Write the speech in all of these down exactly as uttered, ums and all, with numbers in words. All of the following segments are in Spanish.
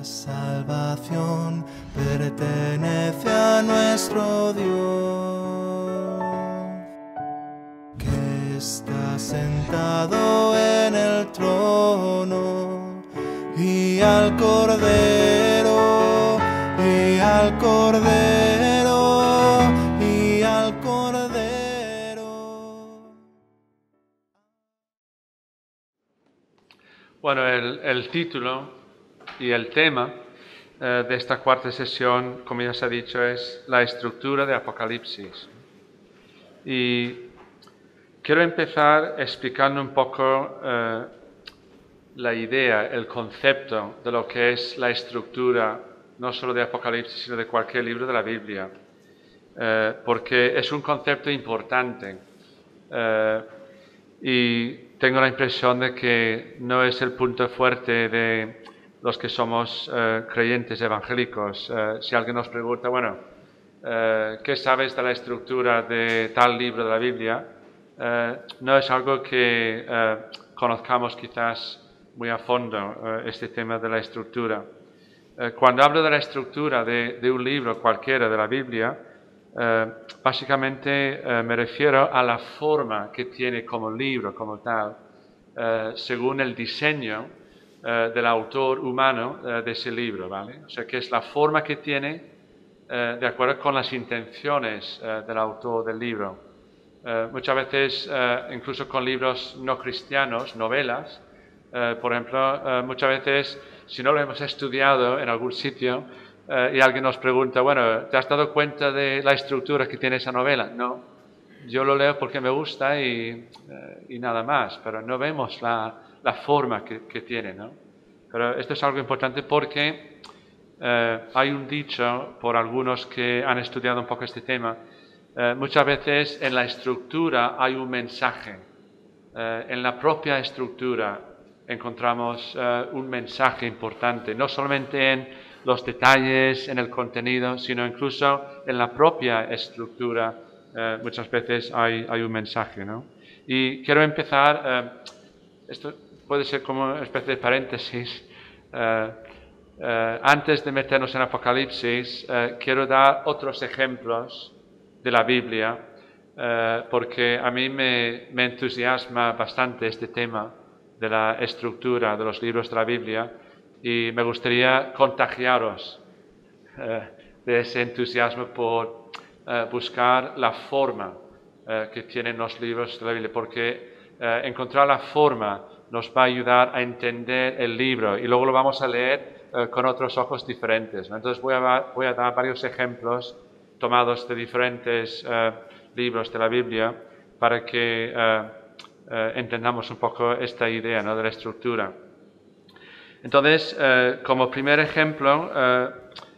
salvación pertenece a nuestro Dios, que está sentado en el trono, y al Cordero, y al Cordero, y al Cordero. Bueno, el, el título y el tema eh, de esta cuarta sesión, como ya se ha dicho, es la estructura de Apocalipsis. Y quiero empezar explicando un poco eh, la idea, el concepto de lo que es la estructura, no solo de Apocalipsis, sino de cualquier libro de la Biblia, eh, porque es un concepto importante. Eh, y tengo la impresión de que no es el punto fuerte de los que somos eh, creyentes evangélicos. Eh, si alguien nos pregunta, bueno, eh, ¿qué sabes de la estructura de tal libro de la Biblia? Eh, no es algo que eh, conozcamos quizás muy a fondo, eh, este tema de la estructura. Eh, cuando hablo de la estructura de, de un libro cualquiera de la Biblia, eh, básicamente eh, me refiero a la forma que tiene como libro, como tal, eh, según el diseño eh, del autor humano eh, de ese libro, ¿vale? O sea, que es la forma que tiene eh, de acuerdo con las intenciones eh, del autor del libro. Eh, muchas veces, eh, incluso con libros no cristianos, novelas, eh, por ejemplo, eh, muchas veces, si no lo hemos estudiado en algún sitio eh, y alguien nos pregunta, bueno, ¿te has dado cuenta de la estructura que tiene esa novela? No, yo lo leo porque me gusta y, eh, y nada más, pero no vemos la, la forma que, que tiene, ¿no? Pero esto es algo importante porque eh, hay un dicho por algunos que han estudiado un poco este tema. Eh, muchas veces en la estructura hay un mensaje. Eh, en la propia estructura encontramos eh, un mensaje importante, no solamente en los detalles, en el contenido, sino incluso en la propia estructura. Eh, muchas veces hay, hay un mensaje, ¿no? Y quiero empezar, eh, esto puede ser como una especie de paréntesis. Eh, eh, antes de meternos en Apocalipsis, eh, quiero dar otros ejemplos de la Biblia, eh, porque a mí me, me entusiasma bastante este tema de la estructura de los libros de la Biblia y me gustaría contagiaros eh, de ese entusiasmo por eh, buscar la forma eh, que tienen los libros de la Biblia, porque eh, encontrar la forma nos va a ayudar a entender el libro y luego lo vamos a leer eh, con otros ojos diferentes, ¿no? Entonces voy a, voy a dar varios ejemplos tomados de diferentes eh, libros de la Biblia para que eh, eh, entendamos un poco esta idea, ¿no?, de la estructura. Entonces, eh, como primer ejemplo, eh,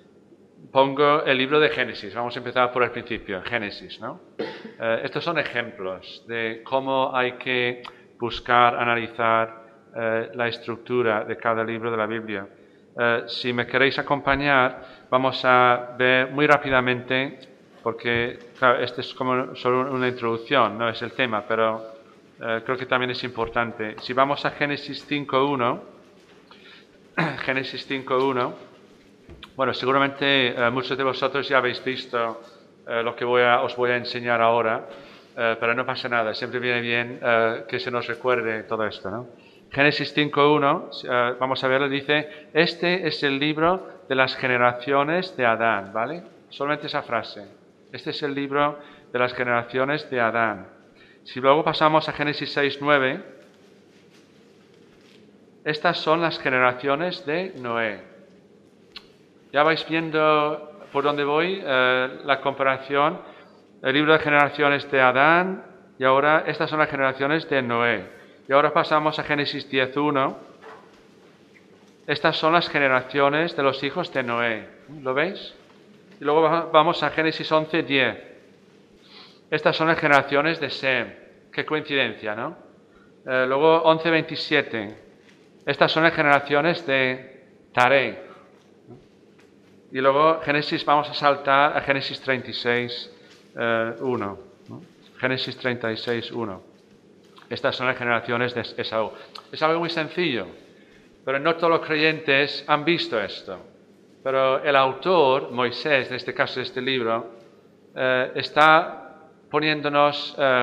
pongo el libro de Génesis. Vamos a empezar por el principio, Génesis, ¿no? Eh, estos son ejemplos de cómo hay que buscar, analizar eh, la estructura de cada libro de la Biblia. Eh, si me queréis acompañar, vamos a ver muy rápidamente, porque claro, este es como solo una introducción, no es el tema, pero eh, creo que también es importante. Si vamos a Génesis cinco uno, Génesis cinco uno, bueno, seguramente eh, muchos de vosotros ya habéis visto eh, lo que voy a, os voy a enseñar ahora, eh, pero no pasa nada, siempre viene bien eh, que se nos recuerde todo esto, ¿no? Génesis cinco uno, eh, vamos a verlo, dice, este es el libro de las generaciones de Adán, ¿vale? Solamente esa frase. Este es el libro de las generaciones de Adán. Si luego pasamos a Génesis seis nueve, estas son las generaciones de Noé. Ya vais viendo por dónde voy, eh, la comparación, el libro de generaciones de Adán, y ahora estas son las generaciones de Noé. Y ahora pasamos a Génesis diez uno. Estas son las generaciones de los hijos de Noé. ¿Lo veis? Y luego vamos a Génesis once diez. Estas son las generaciones de Sem. Qué coincidencia, ¿no? Eh, luego once veintisiete. Estas son las generaciones de Taré. Y luego Génesis, vamos a saltar a Génesis treinta y seis uno. ¿no? Génesis treinta y seis uno. Estas son las generaciones de Esaú. Es algo muy sencillo, pero no todos los creyentes han visto esto. Pero el autor, Moisés, en este caso de este libro, eh, está poniéndonos eh,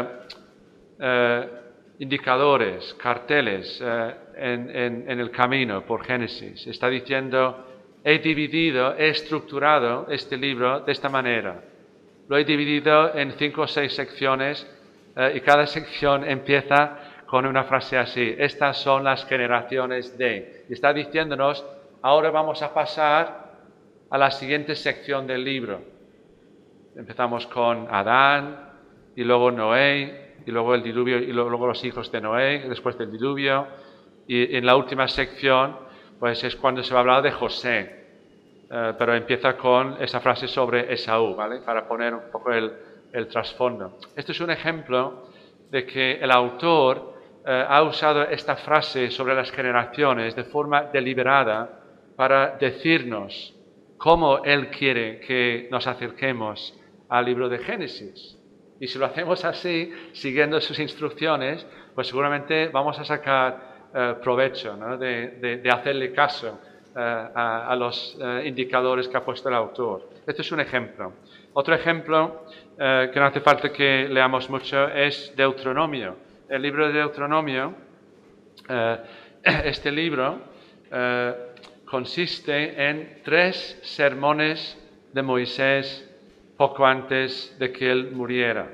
eh, indicadores, carteles eh, en, en, en el camino por Génesis. Está diciendo, he dividido, he estructurado este libro de esta manera. Lo he dividido en cinco o seis secciones eh, y cada sección empieza con una frase así. Estas son las generaciones de. Y está diciéndonos, ahora vamos a pasar a la siguiente sección del libro. Empezamos con Adán y luego Noé y luego el diluvio y luego los hijos de Noé después del diluvio. Y en la última sección pues es cuando se va a hablar de José. Uh, pero empieza con esa frase sobre Esaú, ¿vale? Para poner un poco el, el trasfondo. Esto es un ejemplo de que el autor uh, ha usado esta frase sobre las generaciones de forma deliberada para decirnos cómo él quiere que nos acerquemos al libro de Génesis. Y si lo hacemos así, siguiendo sus instrucciones, pues seguramente vamos a sacar uh, provecho, ¿no? de, de, de hacerle caso A, a los uh, indicadores que ha puesto el autor. Este es un ejemplo. Otro ejemplo uh, que no hace falta que leamos mucho es Deuteronomio. El libro de Deuteronomio, uh, este libro uh, consiste en tres sermones de Moisés poco antes de que él muriera.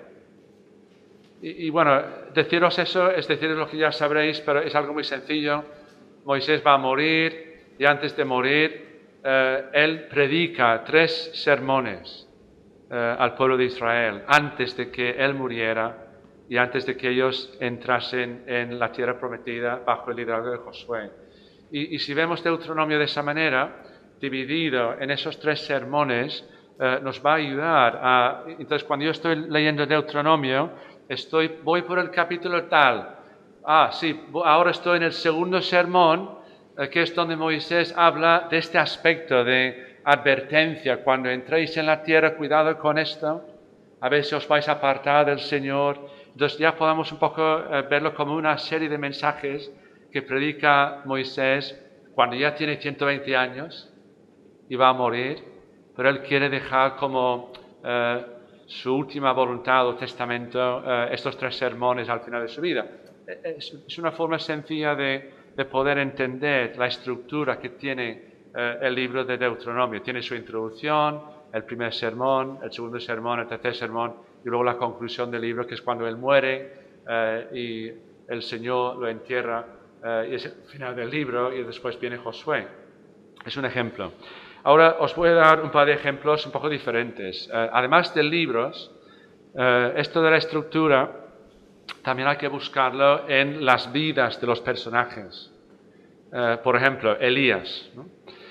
Y, y bueno, deciros eso es deciros lo que ya sabréis, pero es algo muy sencillo. Moisés va a morir. Y antes de morir, eh, él predica tres sermones eh, al pueblo de Israel, antes de que él muriera y antes de que ellos entrasen en la tierra prometida bajo el liderazgo de Josué. Y, y si vemos Deuteronomio de esa manera, dividido en esos tres sermones, eh, nos va a ayudar a... Entonces, cuando yo estoy leyendo Deuteronomio, estoy, voy por el capítulo tal. Ah, sí, ahora estoy en el segundo sermón, que es donde Moisés habla de este aspecto de advertencia. Cuando entréis en la tierra, cuidado con esto, a ver si os vais a apartar del Señor. Entonces ya podamos un poco eh, verlo como una serie de mensajes que predica Moisés cuando ya tiene ciento veinte años y va a morir, pero él quiere dejar como eh, su última voluntad o testamento eh, estos tres sermones al final de su vida. Es, es una forma sencilla de de poder entender la estructura que tiene eh, el libro de Deuteronomio. Tiene su introducción, el primer sermón, el segundo sermón, el tercer sermón, y luego la conclusión del libro, que es cuando él muere eh, y el Señor lo entierra, eh, y es el final del libro, y después viene Josué. Es un ejemplo. Ahora os voy a dar un par de ejemplos un poco diferentes. Eh, además de libros, eh, esto de la estructura también hay que buscarlo en las vidas de los personajes. Uh, por ejemplo, Elías, ¿no?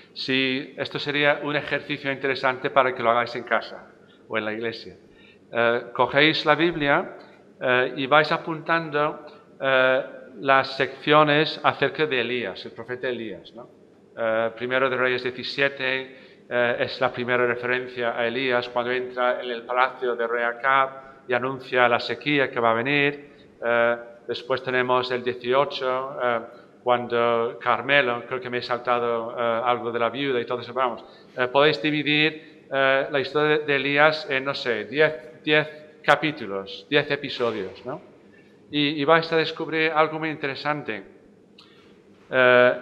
Si esto sería un ejercicio interesante para que lo hagáis en casa o en la iglesia. Uh, cogéis la Biblia uh, y vais apuntando uh, las secciones acerca de Elías, el profeta Elías, ¿no? Uh, Primero de Reyes diecisiete uh, es la primera referencia a Elías cuando entra en el palacio de rey Acab y anuncia la sequía que va a venir. Uh, después tenemos el dieciocho, uh, cuando Carmelo, creo que me he saltado uh, algo de la viuda y todo eso, vamos. Uh, podéis dividir uh, la historia de Elías en, no sé, diez capítulos, diez episodios, ¿no? Y, y vais a descubrir algo muy interesante. Uh,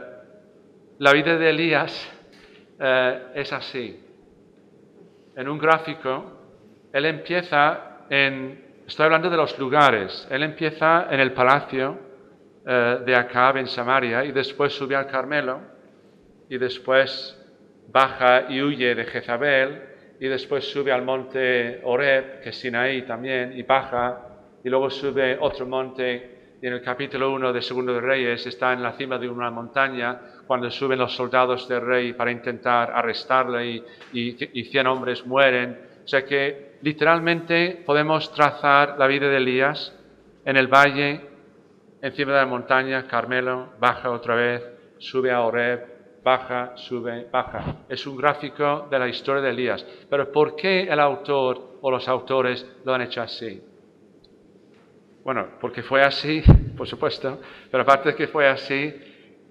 la vida de Elías uh, es así. En un gráfico, él empieza en... Estoy hablando de los lugares. Él empieza en el palacio eh, de Acab en Samaria y después sube al Carmelo y después baja y huye de Jezabel y después sube al monte Horeb, que es Sinaí también, y baja y luego sube otro monte y en el capítulo uno de Segundo de Reyes está en la cima de una montaña cuando suben los soldados del rey para intentar arrestarle y, y, y cien hombres mueren. O sea que literalmente podemos trazar la vida de Elías en el valle, encima de la montaña, Carmelo, baja otra vez, sube a Horeb, baja, sube, baja. Es un gráfico de la historia de Elías. Pero ¿por qué el autor o los autores lo han hecho así? Bueno, porque fue así, por supuesto, pero aparte de que fue así,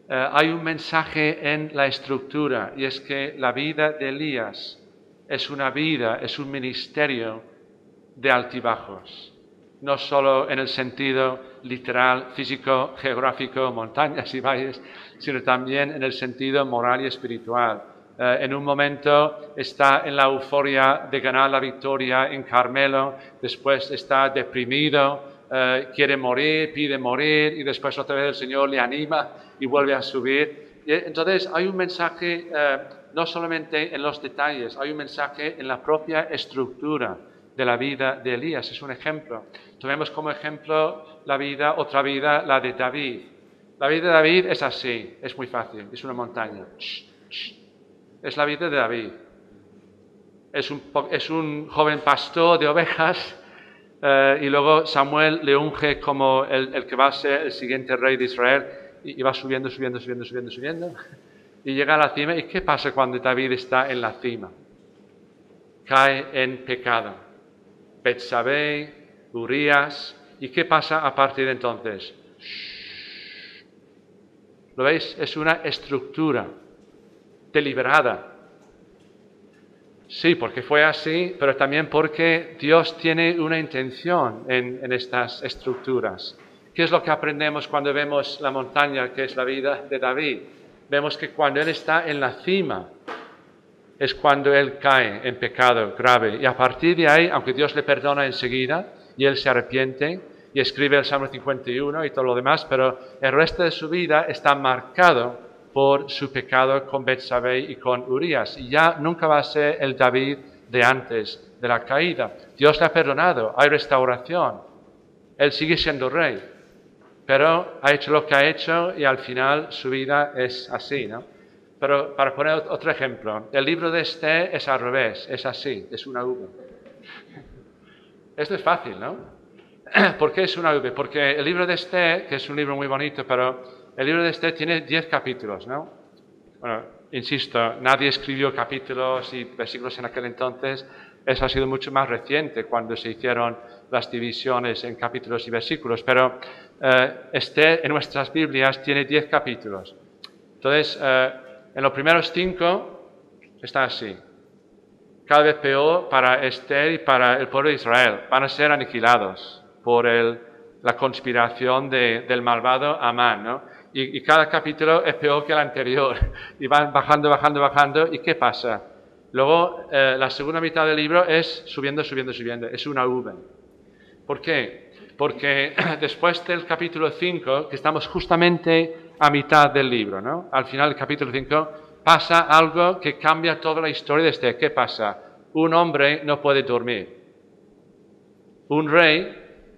eh, hay un mensaje en la estructura, y es que la vida de Elías es una vida, es un ministerio de altibajos. No solo en el sentido literal, físico, geográfico, montañas y valles, sino también en el sentido moral y espiritual. Eh, en un momento está en la euforia de ganar la victoria en Carmelo, después está deprimido, eh, quiere morir, pide morir, y después otra vez el Señor le anima y vuelve a subir. Y entonces hay un mensaje, eh, no solamente en los detalles, hay un mensaje en la propia estructura de la vida de Elías. Es un ejemplo. Tomemos como ejemplo la vida, otra vida, la de David. La vida de David es así, es muy fácil, es una montaña. Es la vida de David. Es un, es un joven pastor de ovejas, eh, y luego Samuel le unge como el, el que va a ser el siguiente rey de Israel, y, y va subiendo, subiendo, subiendo, subiendo, subiendo, y llega a la cima. ¿Y qué pasa cuando David está en la cima? Cae en pecado. Betsabé, Urías. ¿Y qué pasa a partir de entonces? ¿Lo veis? Es una estructura deliberada. Sí, porque fue así, pero también porque Dios tiene una intención en, en estas estructuras. ¿Qué es lo que aprendemos cuando vemos la montaña, que es la vida de David? Vemos que cuando él está en la cima, es cuando él cae en pecado grave. Y a partir de ahí, aunque Dios le perdona enseguida, y él se arrepiente, y escribe el Salmo cincuenta y uno y todo lo demás, pero el resto de su vida está marcado por su pecado con Betsabé y con Urías. Y ya nunca va a ser el David de antes de la caída. Dios le ha perdonado, hay restauración. Él sigue siendo rey, pero ha hecho lo que ha hecho y al final su vida es así, ¿no? Pero para poner otro ejemplo, el libro de Esther es al revés, es así, es una V. Esto es fácil, ¿no? ¿Por qué es una V? Porque el libro de Esther, que es un libro muy bonito, pero el libro de Esther tiene diez capítulos, ¿no? Bueno, insisto, nadie escribió capítulos y versículos en aquel entonces. Eso ha sido mucho más reciente, cuando se hicieron las divisiones en capítulos y versículos. Pero eh, Esther en nuestras Biblias tiene diez capítulos. Entonces, eh, en los primeros cinco está así. Cada vez peor para Esther y para el pueblo de Israel. Van a ser aniquilados por el, la conspiración de, del malvado Amán, ¿no? Y, y cada capítulo es peor que el anterior. Y van bajando, bajando, bajando. ¿Y qué pasa? Luego, eh, la segunda mitad del libro es subiendo, subiendo, subiendo. Es una V. ¿Por qué? Porque después del capítulo cinco, que estamos justamente a mitad del libro, ¿no? Al final del capítulo cinco, pasa algo que cambia toda la historia de este. ¿Qué pasa? Un hombre no puede dormir. Un rey,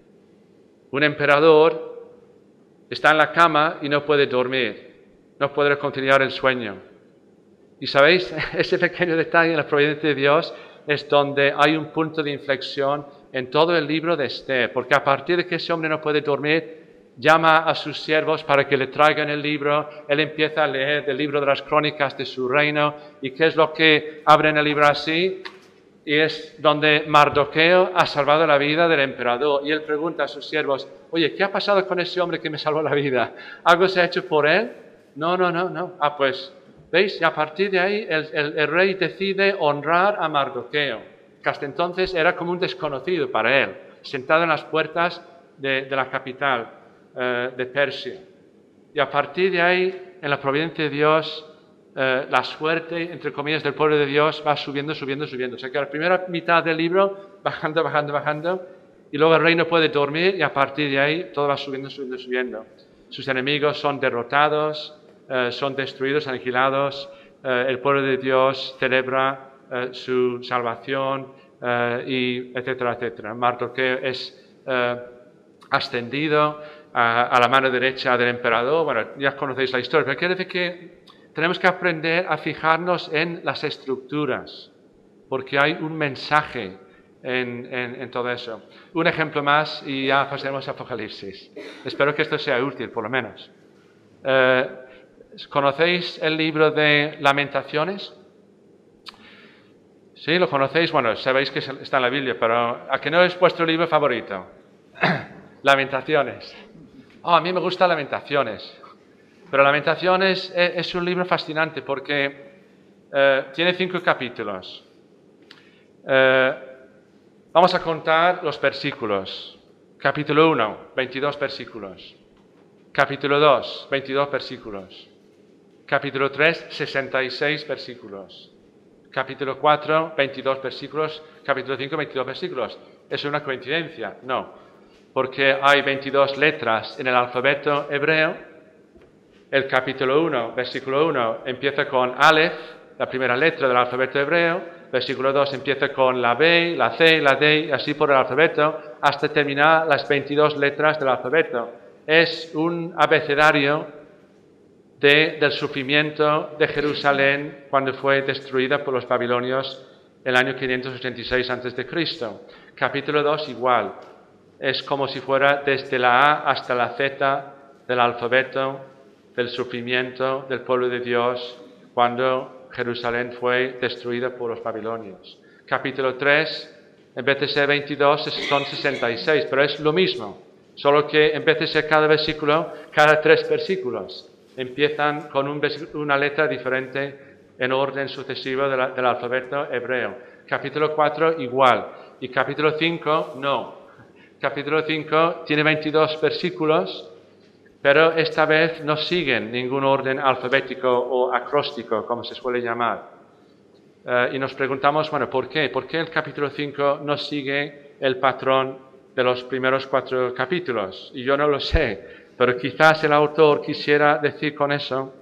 un emperador, está en la cama y no puede dormir. No puede conciliar el sueño. Y sabéis, ese pequeño detalle en la providencia de Dios es donde hay un punto de inflexión en todo el libro de Esther. Porque a partir de que ese hombre no puede dormir, llama a sus siervos para que le traigan el libro. Él empieza a leer del libro de las crónicas de su reino. ¿Y qué es lo que abre en el libro así? Y es donde Mardoqueo ha salvado la vida del emperador. Y él pregunta a sus siervos, oye, ¿qué ha pasado con ese hombre que me salvó la vida? ¿Algo se ha hecho por él? No, no, no, no. Ah, pues, ¿veis? Y a partir de ahí el, el, el rey decide honrar a Mardoqueo, que hasta entonces era como un desconocido para él, sentado en las puertas de, de la capital eh, de Persia. Y a partir de ahí, en la providencia de Dios, eh, la suerte, entre comillas, del pueblo de Dios va subiendo, subiendo, subiendo. O sea que a la primera mitad del libro, bajando, bajando, bajando, y luego el rey no puede dormir, y a partir de ahí todo va subiendo, subiendo, subiendo. Sus enemigos son derrotados, eh, son destruidos, aniquilados. Eh, el pueblo de Dios celebra eh, su salvación, eh, y etcétera, etcétera. Mardoqueo es eh, ascendido a, a la mano derecha del emperador. Bueno, ya conocéis la historia, pero quiere decir que tenemos que aprender a fijarnos en las estructuras, porque hay un mensaje en, en, en todo eso. Un ejemplo más y ya pasaremos a Apocalipsis. Espero que esto sea útil, por lo menos. Eh, ¿Conocéis el libro de Lamentaciones? ¿Sí? ¿Lo conocéis? Bueno, sabéis que está en la Biblia, pero ¿a que no es vuestro libro favorito? Lamentaciones. Oh, a mí me gusta Lamentaciones. Pero Lamentaciones es, es un libro fascinante porque eh, tiene cinco capítulos. Eh, vamos a contar los versículos. Capítulo uno, veintidós versículos. Capítulo dos, veintidós versículos. Capítulo tres, sesenta y seis versículos. Capítulo cuatro, veintidós versículos. Capítulo cinco, veintidós versículos. ¿Es una coincidencia? No. Porque hay veintidós letras en el alfabeto hebreo. El capítulo uno, versículo uno, empieza con Aleph, la primera letra del alfabeto hebreo. Versículo dos empieza con la B, la C, la D, y así por el alfabeto, hasta terminar las veintidós letras del alfabeto. Es un abecedario de, del sufrimiento de Jerusalén cuando fue destruida por los babilonios en el año quinientos ochenta y seis antes de Cristo. Capítulo dos igual. Es como si fuera desde la A hasta la Z del alfabeto, del sufrimiento del pueblo de Dios cuando Jerusalén fue destruida por los babilonios. Capítulo tres, en vez de ser veintidós, son sesenta y seis, pero es lo mismo, solo que en vez de ser cada versículo, cada tres versículos empiezan con un una letra diferente en orden sucesivo de la, del alfabeto hebreo. Capítulo cuatro igual, y capítulo cinco no. Capítulo cinco tiene veintidós versículos, pero esta vez no siguen ningún orden alfabético o acróstico, como se suele llamar. Uh, y nos preguntamos, bueno, ¿por qué? ¿Por qué el capítulo cinco no sigue el patrón de los primeros cuatro capítulos? Y yo no lo sé, pero quizás el autor quisiera decir con eso,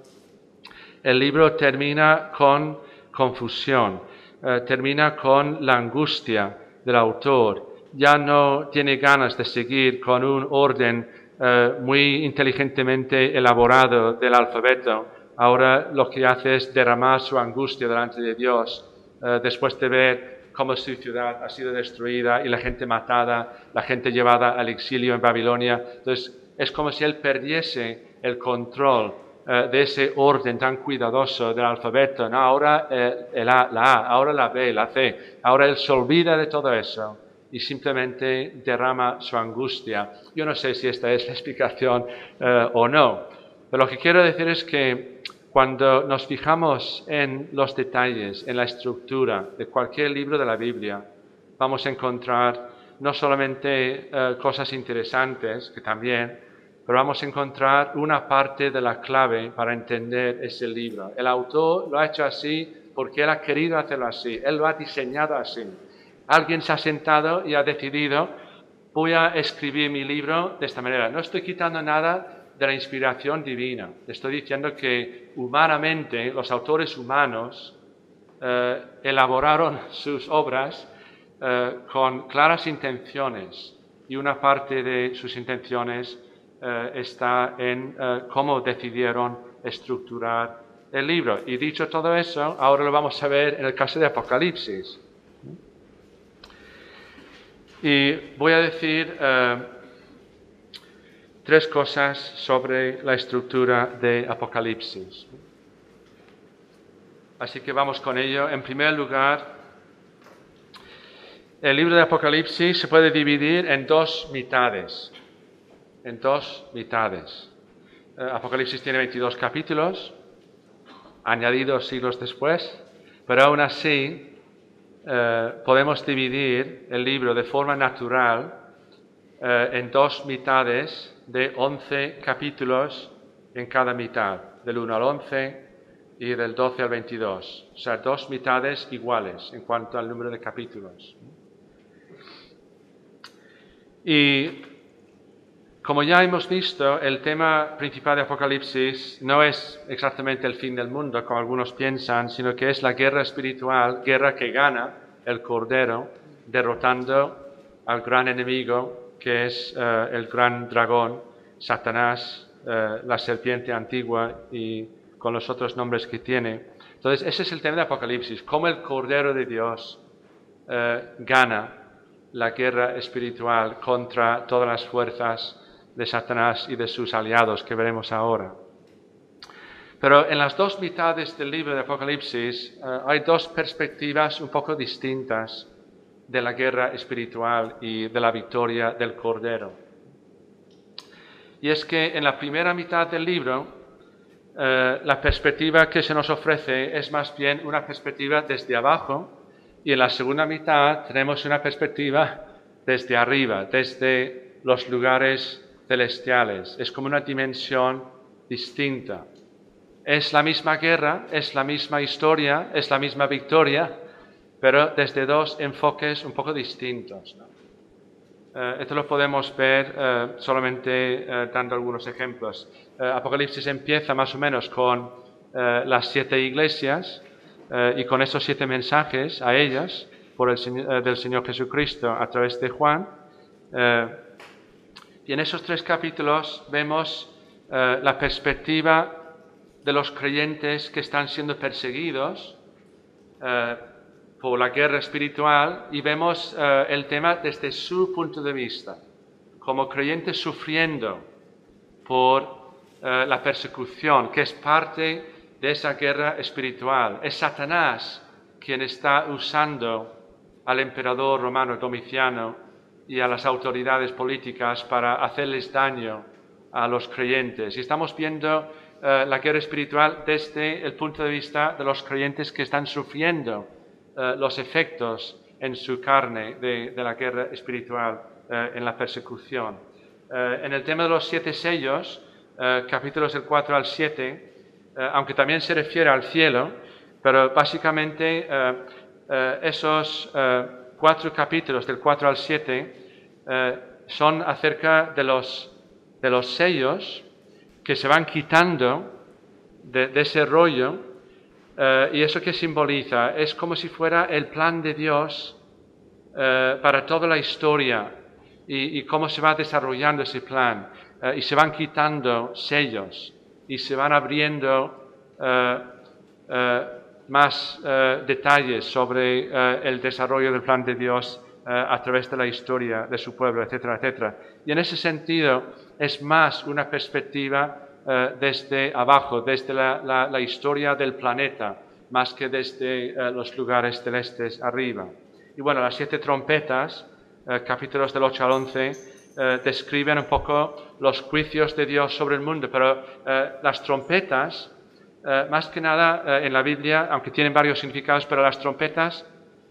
el libro termina con confusión, uh, termina con la angustia del autor. Ya no tiene ganas de seguir con un orden Uh, muy inteligentemente elaborado del alfabeto. Ahora lo que hace es derramar su angustia delante de Dios, uh, después de ver cómo su ciudad ha sido destruida y la gente matada, la gente llevada al exilio en Babilonia. Entonces es como si él perdiese el control uh, de ese orden tan cuidadoso del alfabeto. No, ahora eh, el A, la A, ahora la B, la C. Ahora él se olvida de todo eso y simplemente derrama su angustia. Yo no sé si esta es la explicación eh, o no, pero lo que quiero decir es que cuando nos fijamos en los detalles, en la estructura de cualquier libro de la Biblia, vamos a encontrar no solamente eh, cosas interesantes, que también, pero vamos a encontrar una parte de la clave para entender ese libro. El autor lo ha hecho así porque él ha querido hacerlo así, él lo ha diseñado así. Alguien se ha sentado y ha decidido, voy a escribir mi libro de esta manera. No estoy quitando nada de la inspiración divina. Estoy diciendo que humanamente, los autores humanos eh, elaboraron sus obras eh, con claras intenciones. Y una parte de sus intenciones eh, está en eh, cómo decidieron estructurar el libro. Y dicho todo eso, ahora lo vamos a ver en el caso de Apocalipsis. Y voy a decir uh, tres cosas sobre la estructura de Apocalipsis. Así que vamos con ello. En primer lugar, el libro de Apocalipsis se puede dividir en dos mitades. En dos mitades. Uh, Apocalipsis tiene veintidós capítulos, añadidos siglos después, pero aún así Uh, podemos dividir el libro de forma natural uh, en dos mitades de once capítulos en cada mitad, del uno al once y del doce al veintidós. O sea, dos mitades iguales en cuanto al número de capítulos. Y como ya hemos visto, el tema principal de Apocalipsis no es exactamente el fin del mundo, como algunos piensan, sino que es la guerra espiritual, guerra que gana el Cordero, derrotando al gran enemigo, que es uh, el gran dragón, Satanás, uh, la serpiente antigua y con los otros nombres que tiene. Entonces, ese es el tema de Apocalipsis, cómo el Cordero de Dios uh, gana la guerra espiritual contra todas las fuerzas de Satanás y de sus aliados que veremos ahora. Pero en las dos mitades del libro de Apocalipsis uh, hay dos perspectivas un poco distintas de la guerra espiritual y de la victoria del Cordero. Y es que en la primera mitad del libro eh, la perspectiva que se nos ofrece es más bien una perspectiva desde abajo, y en la segunda mitad tenemos una perspectiva desde arriba, desde los lugares celestiales. Es como una dimensión distinta. Es la misma guerra, es la misma historia, es la misma victoria, pero desde dos enfoques un poco distintos, ¿no? Eh, esto lo podemos ver eh, solamente eh, dando algunos ejemplos. Eh, Apocalipsis empieza más o menos con eh, las siete iglesias eh, y con esos siete mensajes a ellas por el, eh, del Señor Jesucristo a través de Juan. Eh, y en esos tres capítulos vemos eh, la perspectiva de los creyentes que están siendo perseguidos eh, por la guerra espiritual, y vemos eh, el tema desde su punto de vista, como creyentes sufriendo por eh, la persecución, que es parte de esa guerra espiritual. Es Satanás quien está usando al emperador romano Domiciano y a las autoridades políticas para hacerles daño a los creyentes. Y estamos viendo eh, la guerra espiritual desde el punto de vista de los creyentes que están sufriendo Uh, los efectos en su carne de, de la guerra espiritual, uh, en la persecución. Uh, en el tema de los siete sellos, uh, capítulos del cuatro al siete, uh, aunque también se refiere al cielo, pero básicamente uh, uh, esos uh, cuatro capítulos del cuatro al siete uh, son acerca de los, de los sellos que se van quitando de, de ese rollo. Uh, ¿Y eso qué simboliza? Es como si fuera el plan de Dios uh, para toda la historia, y, y cómo se va desarrollando ese plan. Uh, y se van quitando sellos y se van abriendo uh, uh, más uh, detalles sobre uh, el desarrollo del plan de Dios uh, a través de la historia de su pueblo, etcétera, etcétera. Y en ese sentido es más una perspectiva Uh, desde abajo, desde la, la, la historia del planeta, más que desde uh, los lugares celestes arriba. Y bueno, las siete trompetas, uh, capítulos del ocho al once, uh, describen un poco los juicios de Dios sobre el mundo, pero uh, las trompetas, uh, más que nada uh, en la Biblia, aunque tienen varios significados, pero las trompetas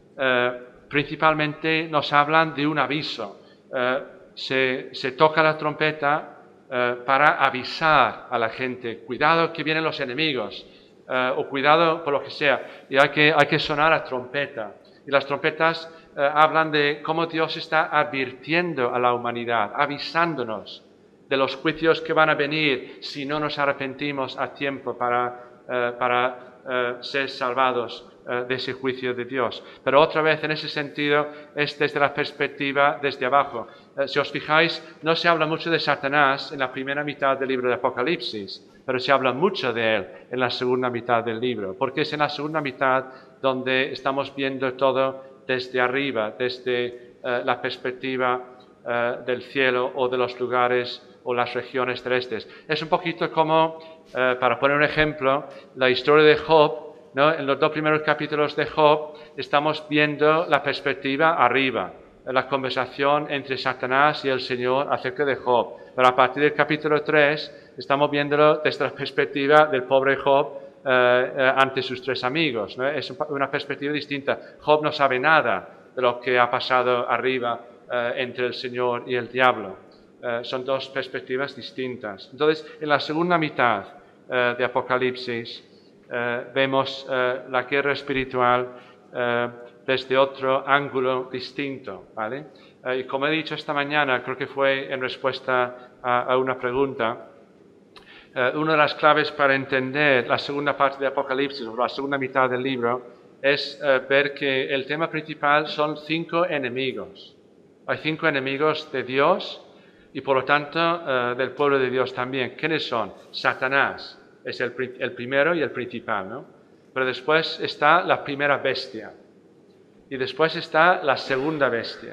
uh, principalmente nos hablan de un aviso. Uh, se, se toca la trompeta Uh, para avisar a la gente, cuidado que vienen los enemigos, uh, o cuidado por lo que sea, y hay que, hay que sonar a trompeta. Y las trompetas uh, hablan de cómo Dios está advirtiendo a la humanidad, avisándonos de los juicios que van a venir si no nos arrepentimos a tiempo para, uh, para uh, ser salvados uh, de ese juicio de Dios. Pero otra vez, en ese sentido, es desde la perspectiva desde abajo. Si os fijáis, no se habla mucho de Satanás en la primera mitad del libro de Apocalipsis, pero se habla mucho de él en la segunda mitad del libro, porque es en la segunda mitad donde estamos viendo todo desde arriba, desde uh, la perspectiva uh, del cielo o de los lugares o las regiones celestes. Es un poquito como, uh, para poner un ejemplo, la historia de Job, ¿no? En los dos primeros capítulos de Job estamos viendo la perspectiva arriba, la conversación entre Satanás y el Señor acerca de Job. Pero a partir del capítulo tres estamos viéndolo desde la perspectiva del pobre Job eh, eh, ante sus tres amigos, ¿no? Es una perspectiva distinta. Job no sabe nada de lo que ha pasado arriba eh, entre el Señor y el diablo. Eh, son dos perspectivas distintas. Entonces, en la segunda mitad eh, de Apocalipsis eh, vemos eh, la guerra espiritual eh, desde otro ángulo distinto, ¿vale? Eh, y como he dicho esta mañana, creo que fue en respuesta a, a una pregunta, eh, una de las claves para entender la segunda parte de Apocalipsis, o la segunda mitad del libro, es eh, ver que el tema principal son cinco enemigos. Hay cinco enemigos de Dios y por lo tanto eh, del pueblo de Dios también. ¿Quiénes son? Satanás es el, el primero y el principal, ¿no? Pero después está la primera bestia. Y después está la segunda bestia.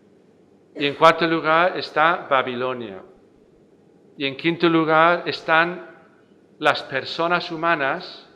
Y en cuarto lugar está Babilonia. Y en quinto lugar están las personas humanas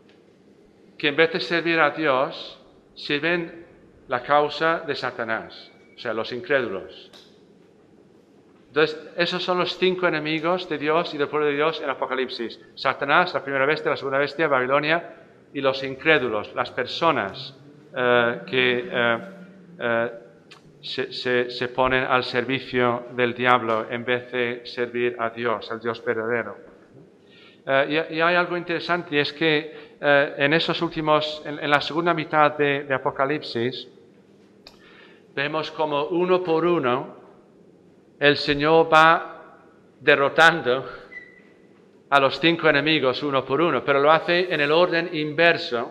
que en vez de servir a Dios, sirven la causa de Satanás, o sea, los incrédulos. Entonces, esos son los cinco enemigos de Dios y del pueblo de Dios en Apocalipsis. Satanás, la primera bestia, la segunda bestia, Babilonia, y los incrédulos, las personas eh, que eh, eh, se, se, se ponen al servicio del diablo en vez de servir a Dios, al Dios verdadero. Eh, y, y hay algo interesante, y es que eh, en esos últimos, en, en la segunda mitad de, de Apocalipsis, vemos como uno por uno el Señor va derrotando a los cinco enemigos uno por uno, pero lo hace en el orden inverso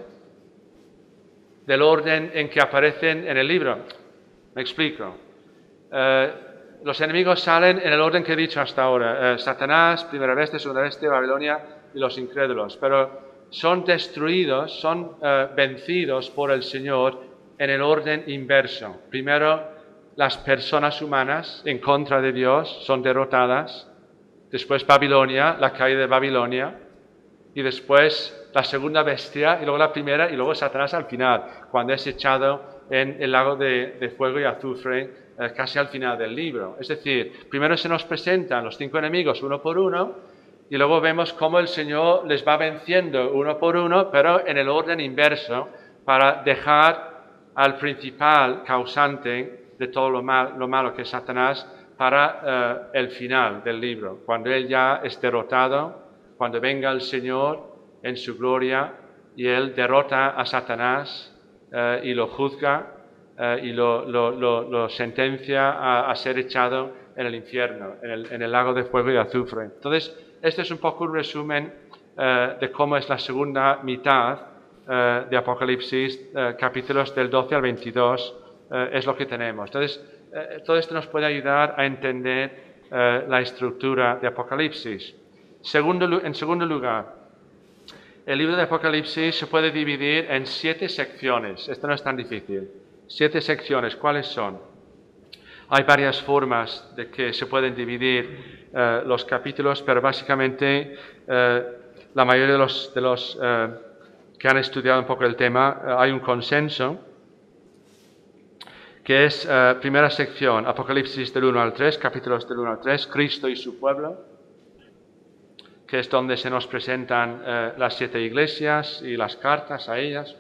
del orden en que aparecen en el libro. Me explico. Eh, los enemigos salen en el orden que he dicho hasta ahora. Eh, Satanás, primera bestia, segunda bestia, Babilonia y los incrédulos. Pero son destruidos, son eh, vencidos por el Señor en el orden inverso. Primero, las personas humanas en contra de Dios son derrotadas. Después Babilonia, la caída de Babilonia. Y después la segunda bestia, y luego la primera, y luego Satanás al final, cuando es echado en el lago de, de fuego y azufre, eh, casi al final del libro. Es decir, primero se nos presentan los cinco enemigos uno por uno, y luego vemos cómo el Señor les va venciendo uno por uno, pero en el orden inverso, para dejar al principal causante de todo lo, mal, lo malo que es Satanás para uh, el final del libro, cuando él ya es derrotado, cuando venga el Señor en su gloria y él derrota a Satanás uh, y lo juzga uh, y lo, lo, lo, lo sentencia a, a ser echado en el infierno, en el, en el lago de fuego y azufre. Entonces, este es un poco un resumen uh, de cómo es la segunda mitad uh, de Apocalipsis, uh, capítulos del doce al veintidós, Uh, es lo que tenemos. Entonces, uh, todo esto nos puede ayudar a entender uh, la estructura de Apocalipsis. Segundo, en segundo lugar, el libro de Apocalipsis se puede dividir en siete secciones. Esto no es tan difícil. Siete secciones. ¿Cuáles son? Hay varias formas de que se pueden dividir uh, los capítulos, pero básicamente uh, la mayoría de los, de los uh, que han estudiado un poco el tema, uh, hay un consenso, que es uh, primera sección, Apocalipsis del uno al tres, capítulos del uno al tres, Cristo y su pueblo, que es donde se nos presentan uh, las siete iglesias y las cartas a ellas.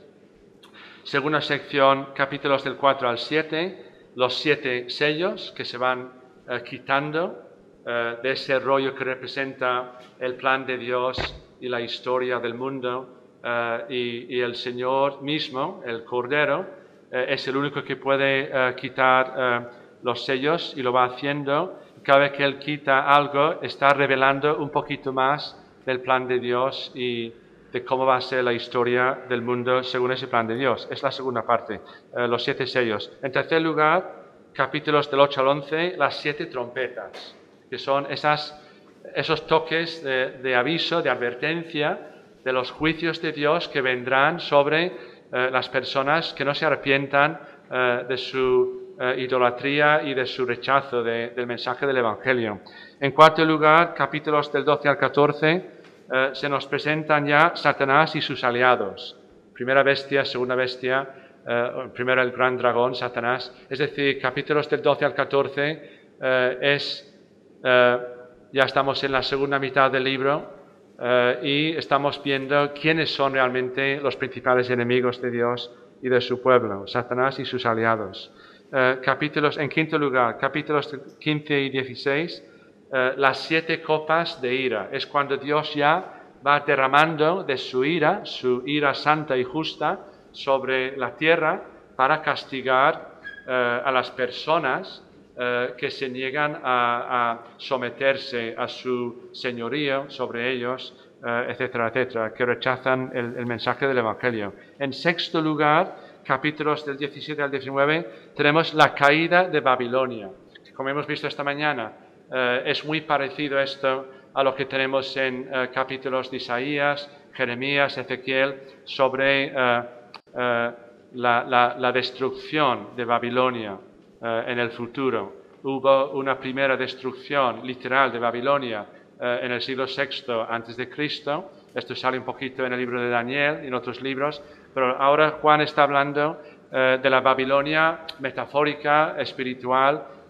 Segunda sección, capítulos del cuatro al siete, los siete sellos que se van uh, quitando uh, de ese rollo que representa el plan de Dios y la historia del mundo uh, y, y el Señor mismo, el Cordero, es el único que puede uh, quitar uh, los sellos y lo va haciendo. Cada vez que Él quita algo, está revelando un poquito más del plan de Dios y de cómo va a ser la historia del mundo según ese plan de Dios. Es la segunda parte, uh, los siete sellos. En tercer lugar, capítulos del ocho al once, las siete trompetas, que son esas, esos toques de, de aviso, de advertencia de los juicios de Dios que vendrán sobre Uh, las personas que no se arrepientan uh, de su uh, idolatría y de su rechazo de, del mensaje del Evangelio. En cuarto lugar, capítulos del doce al catorce, uh, se nos presentan ya Satanás y sus aliados. Primera bestia, segunda bestia, uh, primero el gran dragón, Satanás. Es decir, capítulos del doce al catorce uh, es, uh, ya estamos en la segunda mitad del libro, Uh, y estamos viendo quiénes son realmente los principales enemigos de Dios y de su pueblo, Satanás y sus aliados. Uh, capítulos, en quinto lugar, capítulos quince y dieciséis, uh, las siete copas de ira. Es cuando Dios ya va derramando de su ira, su ira santa y justa, sobre la tierra para castigar uh, a las personas Uh, que se niegan a, a someterse a su señorío sobre ellos, uh, etcétera, etcétera, que rechazan el, el mensaje del Evangelio. En sexto lugar, capítulos del diecisiete al diecinueve, tenemos la caída de Babilonia. Como hemos visto esta mañana, uh, es muy parecido esto a lo que tenemos en uh, capítulos de Isaías, Jeremías, Ezequiel, sobre uh, uh, la, la, la destrucción de Babilonia. Uh, en el futuro. Hubo una primera destrucción literal de Babilonia uh, en el siglo sexto antes de Cristo. Esto sale un poquito en el libro de Daniel y en otros libros, pero ahora Juan está hablando uh, de la Babilonia metafórica, espiritual,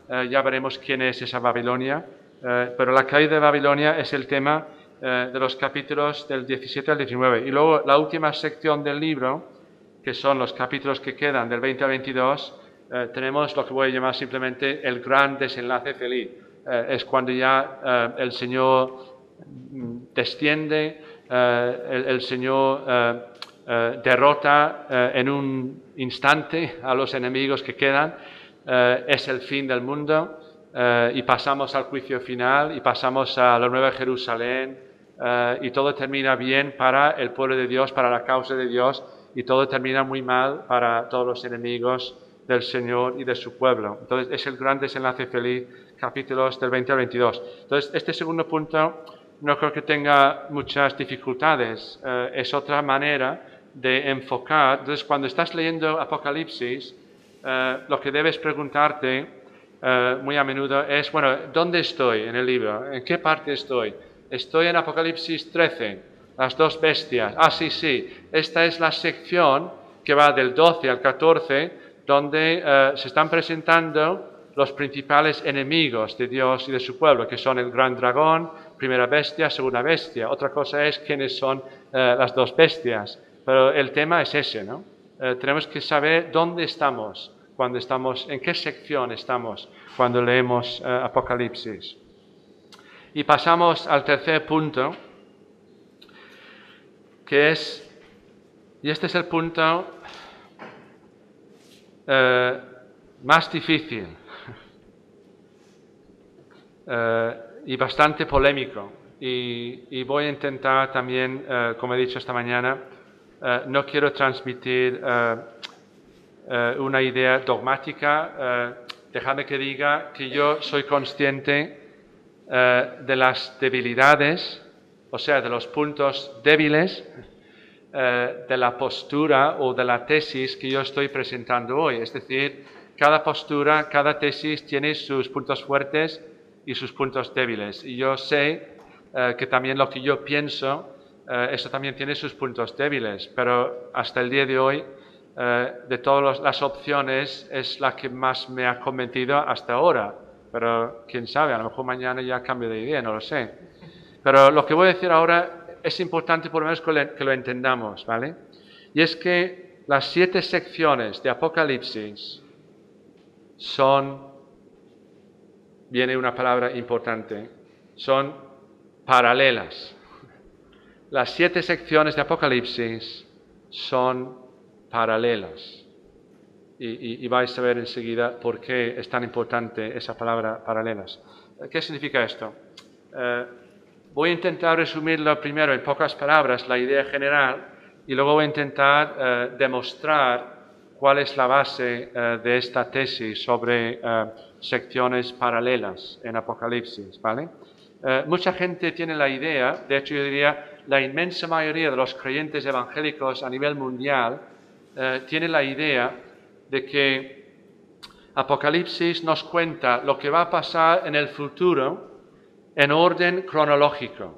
eh, ya veremos quién es esa Babilonia, eh, pero la caída de Babilonia es el tema eh, de los capítulos del diecisiete al diecinueve. Y luego la última sección del libro, que son los capítulos que quedan del veinte al veintidós, eh, tenemos lo que voy a llamar simplemente el gran desenlace feliz. Eh, es cuando ya eh, el Señor desciende, eh, el, el Señor eh, eh, derrota eh, en un instante a los enemigos que quedan, eh, es el fin del mundo, eh, y pasamos al juicio final y pasamos a la Nueva Jerusalén, eh, y todo termina bien para el pueblo de Dios, para la causa de Dios, y todo termina muy mal para todos los enemigos del Señor y de su pueblo. Entonces es el gran desenlace feliz, capítulos del veinte al veintidós. Entonces este segundo punto no creo que tenga muchas dificultades, eh, es otra manera de enfocar. Entonces cuando estás leyendo Apocalipsis, eh, lo que debes preguntarte eh, muy a menudo es, bueno, ¿dónde estoy en el libro? ¿En qué parte estoy? Estoy en Apocalipsis trece, las dos bestias. Ah, sí, sí, esta es la sección que va del doce al catorce, donde eh, se están presentando los principales enemigos de Dios y de su pueblo, que son el gran dragón, primera bestia, segunda bestia. Otra cosa es quiénes son eh, las dos bestias, pero el tema es ese, ¿no? Eh, tenemos que saber dónde estamos, cuando estamos, en qué sección estamos cuando leemos eh, Apocalipsis. Y pasamos al tercer punto, que es, y este es el punto eh, más difícil eh, y bastante polémico, y, y voy a intentar también, eh, como he dicho esta mañana, eh, no quiero transmitir eh, eh, una idea dogmática. Eh, dejadme que diga que yo soy consciente eh, de las debilidades, o sea, de los puntos débiles eh, de la postura o de la tesis que yo estoy presentando hoy. Es decir, cada postura, cada tesis tiene sus puntos fuertes y sus puntos débiles. Y yo sé eh, que también lo que yo pienso, eh, eso también tiene sus puntos débiles, pero hasta el día de hoy, eh, de todas los, las opciones, es la que más me ha convencido hasta ahora. Pero quién sabe, a lo mejor mañana ya cambio de idea, no lo sé. Pero lo que voy a decir ahora es importante por lo menos que lo entendamos, ¿vale? Y es que las siete secciones de Apocalipsis son, viene una palabra importante, son paralelas. Las siete secciones de Apocalipsis son paralelas. Y, y, y vais a ver enseguida por qué es tan importante esa palabra paralelas. ¿Qué significa esto? Eh, voy a intentar resumirlo primero en pocas palabras, la idea general, y luego voy a intentar eh, demostrar cuál es la base eh, de esta tesis sobre eh, secciones paralelas en Apocalipsis, ¿vale? Eh, mucha gente tiene la idea, de hecho yo diría la inmensa mayoría de los creyentes evangélicos a nivel mundial eh, tiene la idea de que Apocalipsis nos cuenta lo que va a pasar en el futuro en orden cronológico.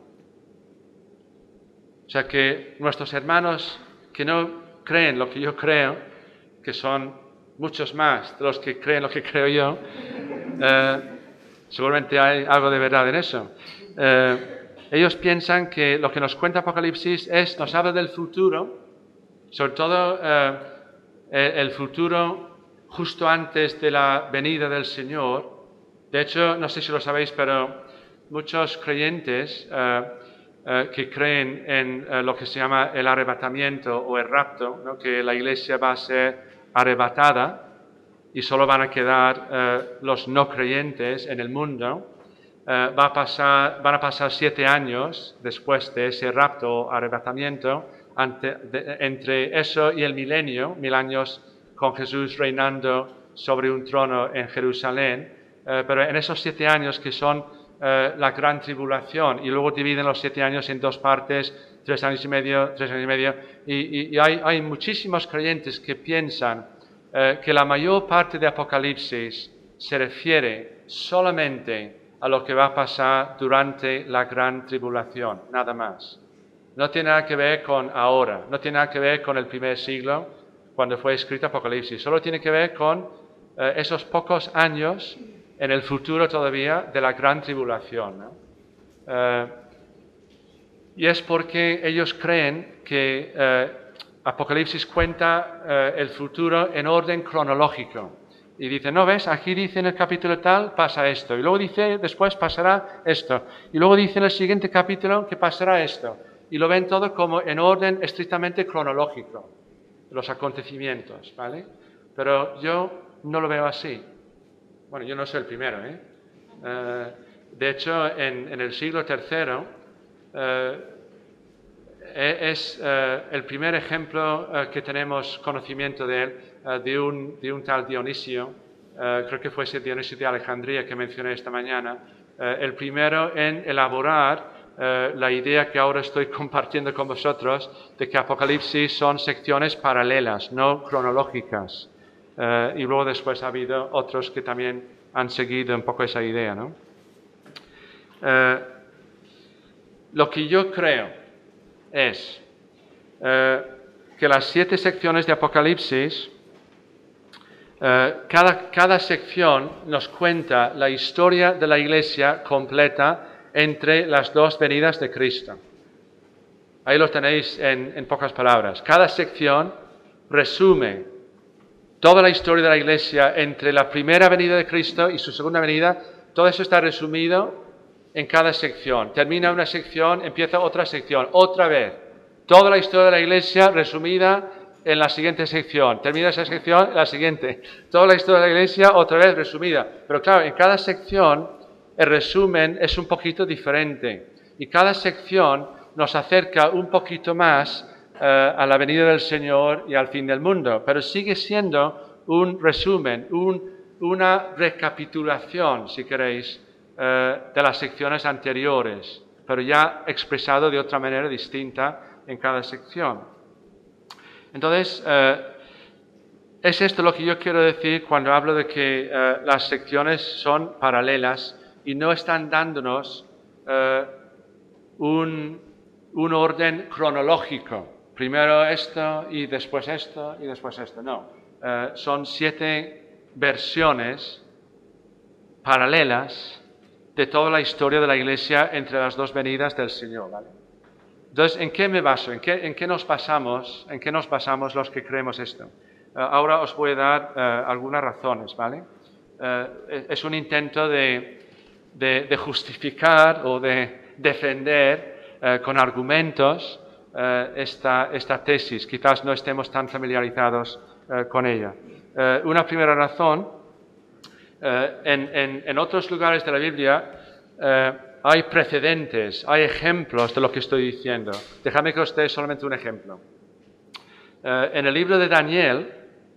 O sea que nuestros hermanos que no creen lo que yo creo, que son muchos más de los que creen lo que creo yo, eh, seguramente hay algo de verdad en eso. Eh, ellos piensan que lo que nos cuenta Apocalipsis es, nos habla del futuro, sobre todo eh, el futuro justo antes de la venida del Señor. De hecho, no sé si lo sabéis, pero muchos creyentes eh, eh, que creen en eh, lo que se llama el arrebatamiento o el rapto, ¿no? Que la iglesia va a ser arrebatada y solo van a quedar eh, los no creyentes en el mundo, eh, va a pasar, van a pasar siete años después de ese rapto o arrebatamiento, ante, de, entre eso y el milenio, mil años con Jesús reinando sobre un trono en Jerusalén, eh, pero en esos siete años que son eh, la gran tribulación, y luego dividen los siete años en dos partes, tres años y medio, tres años y medio, y, y, y hay, hay muchísimos creyentes que piensan eh, que la mayor parte de Apocalipsis se refiere solamente a lo que va a pasar durante la gran tribulación, nada más. No tiene nada que ver con ahora, no tiene nada que ver con el primer siglo, cuando fue escrito Apocalipsis, solo tiene que ver con eh, esos pocos años en el futuro todavía de la gran tribulación, ¿no? Eh, y es porque ellos creen que eh, Apocalipsis cuenta eh, el futuro en orden cronológico. Y dice, no, ves, aquí dice en el capítulo tal, pasa esto. Y luego dice, después pasará esto. Y luego dice en el siguiente capítulo que pasará esto. Y lo ven todo como en orden estrictamente cronológico, los acontecimientos, ¿vale? Pero yo no lo veo así. Bueno, yo no soy el primero, ¿eh? Eh, de hecho, en, en el siglo tercero, eh, es eh, el primer ejemplo eh, que tenemos conocimiento de él, eh, de, un, de un tal Dionisio, eh, creo que fue ese Dionisio de Alejandría que mencioné esta mañana, eh, el primero en elaborar eh, la idea que ahora estoy compartiendo con vosotros, de que Apocalipsis son secciones paralelas, no cronológicas. Eh, y luego después ha habido otros que también han seguido un poco esa idea, ¿no? Eh, lo que yo creo es eh, que las siete secciones de Apocalipsis, eh, cada, cada sección nos cuenta la historia de la Iglesia completa entre las dos venidas de Cristo. Ahí lo tenéis en, en pocas palabras. Cada sección resume toda la historia de la Iglesia entre la primera venida de Cristo y su segunda venida. Todo eso está resumido en cada sección. Termina una sección, empieza otra sección, otra vez. Toda la historia de la Iglesia resumida en la siguiente sección. Termina esa sección, la siguiente. Toda la historia de la Iglesia otra vez resumida. Pero claro, en cada sección el resumen es un poquito diferente. Y cada sección nos acerca un poquito más uh, a la venida del Señor y al fin del mundo. Pero sigue siendo un resumen, un, una recapitulación, si queréis, de las secciones anteriores, pero ya expresado de otra manera distinta en cada sección. Entonces, eh, es esto lo que yo quiero decir cuando hablo de que eh, las secciones son paralelas y no están dándonos eh, un, un orden cronológico. Primero esto y después esto y después esto. No, eh, son siete versiones paralelas de toda la historia de la Iglesia entre las dos venidas del Señor, ¿vale? Entonces, ¿en qué me baso? ¿En qué, en qué nos basamos? ¿En qué nos basamos los que creemos esto? Uh, ahora os voy a dar uh, algunas razones, ¿vale? Uh, es un intento de, de, de justificar o de defender uh, con argumentos uh, esta, esta tesis. Quizás no estemos tan familiarizados uh, con ella. Uh, una primera razón. Uh, en, en, en otros lugares de la Biblia uh, hay precedentes, hay ejemplos de lo que estoy diciendo. Déjame que os dé solamente un ejemplo. Uh, en el libro de Daniel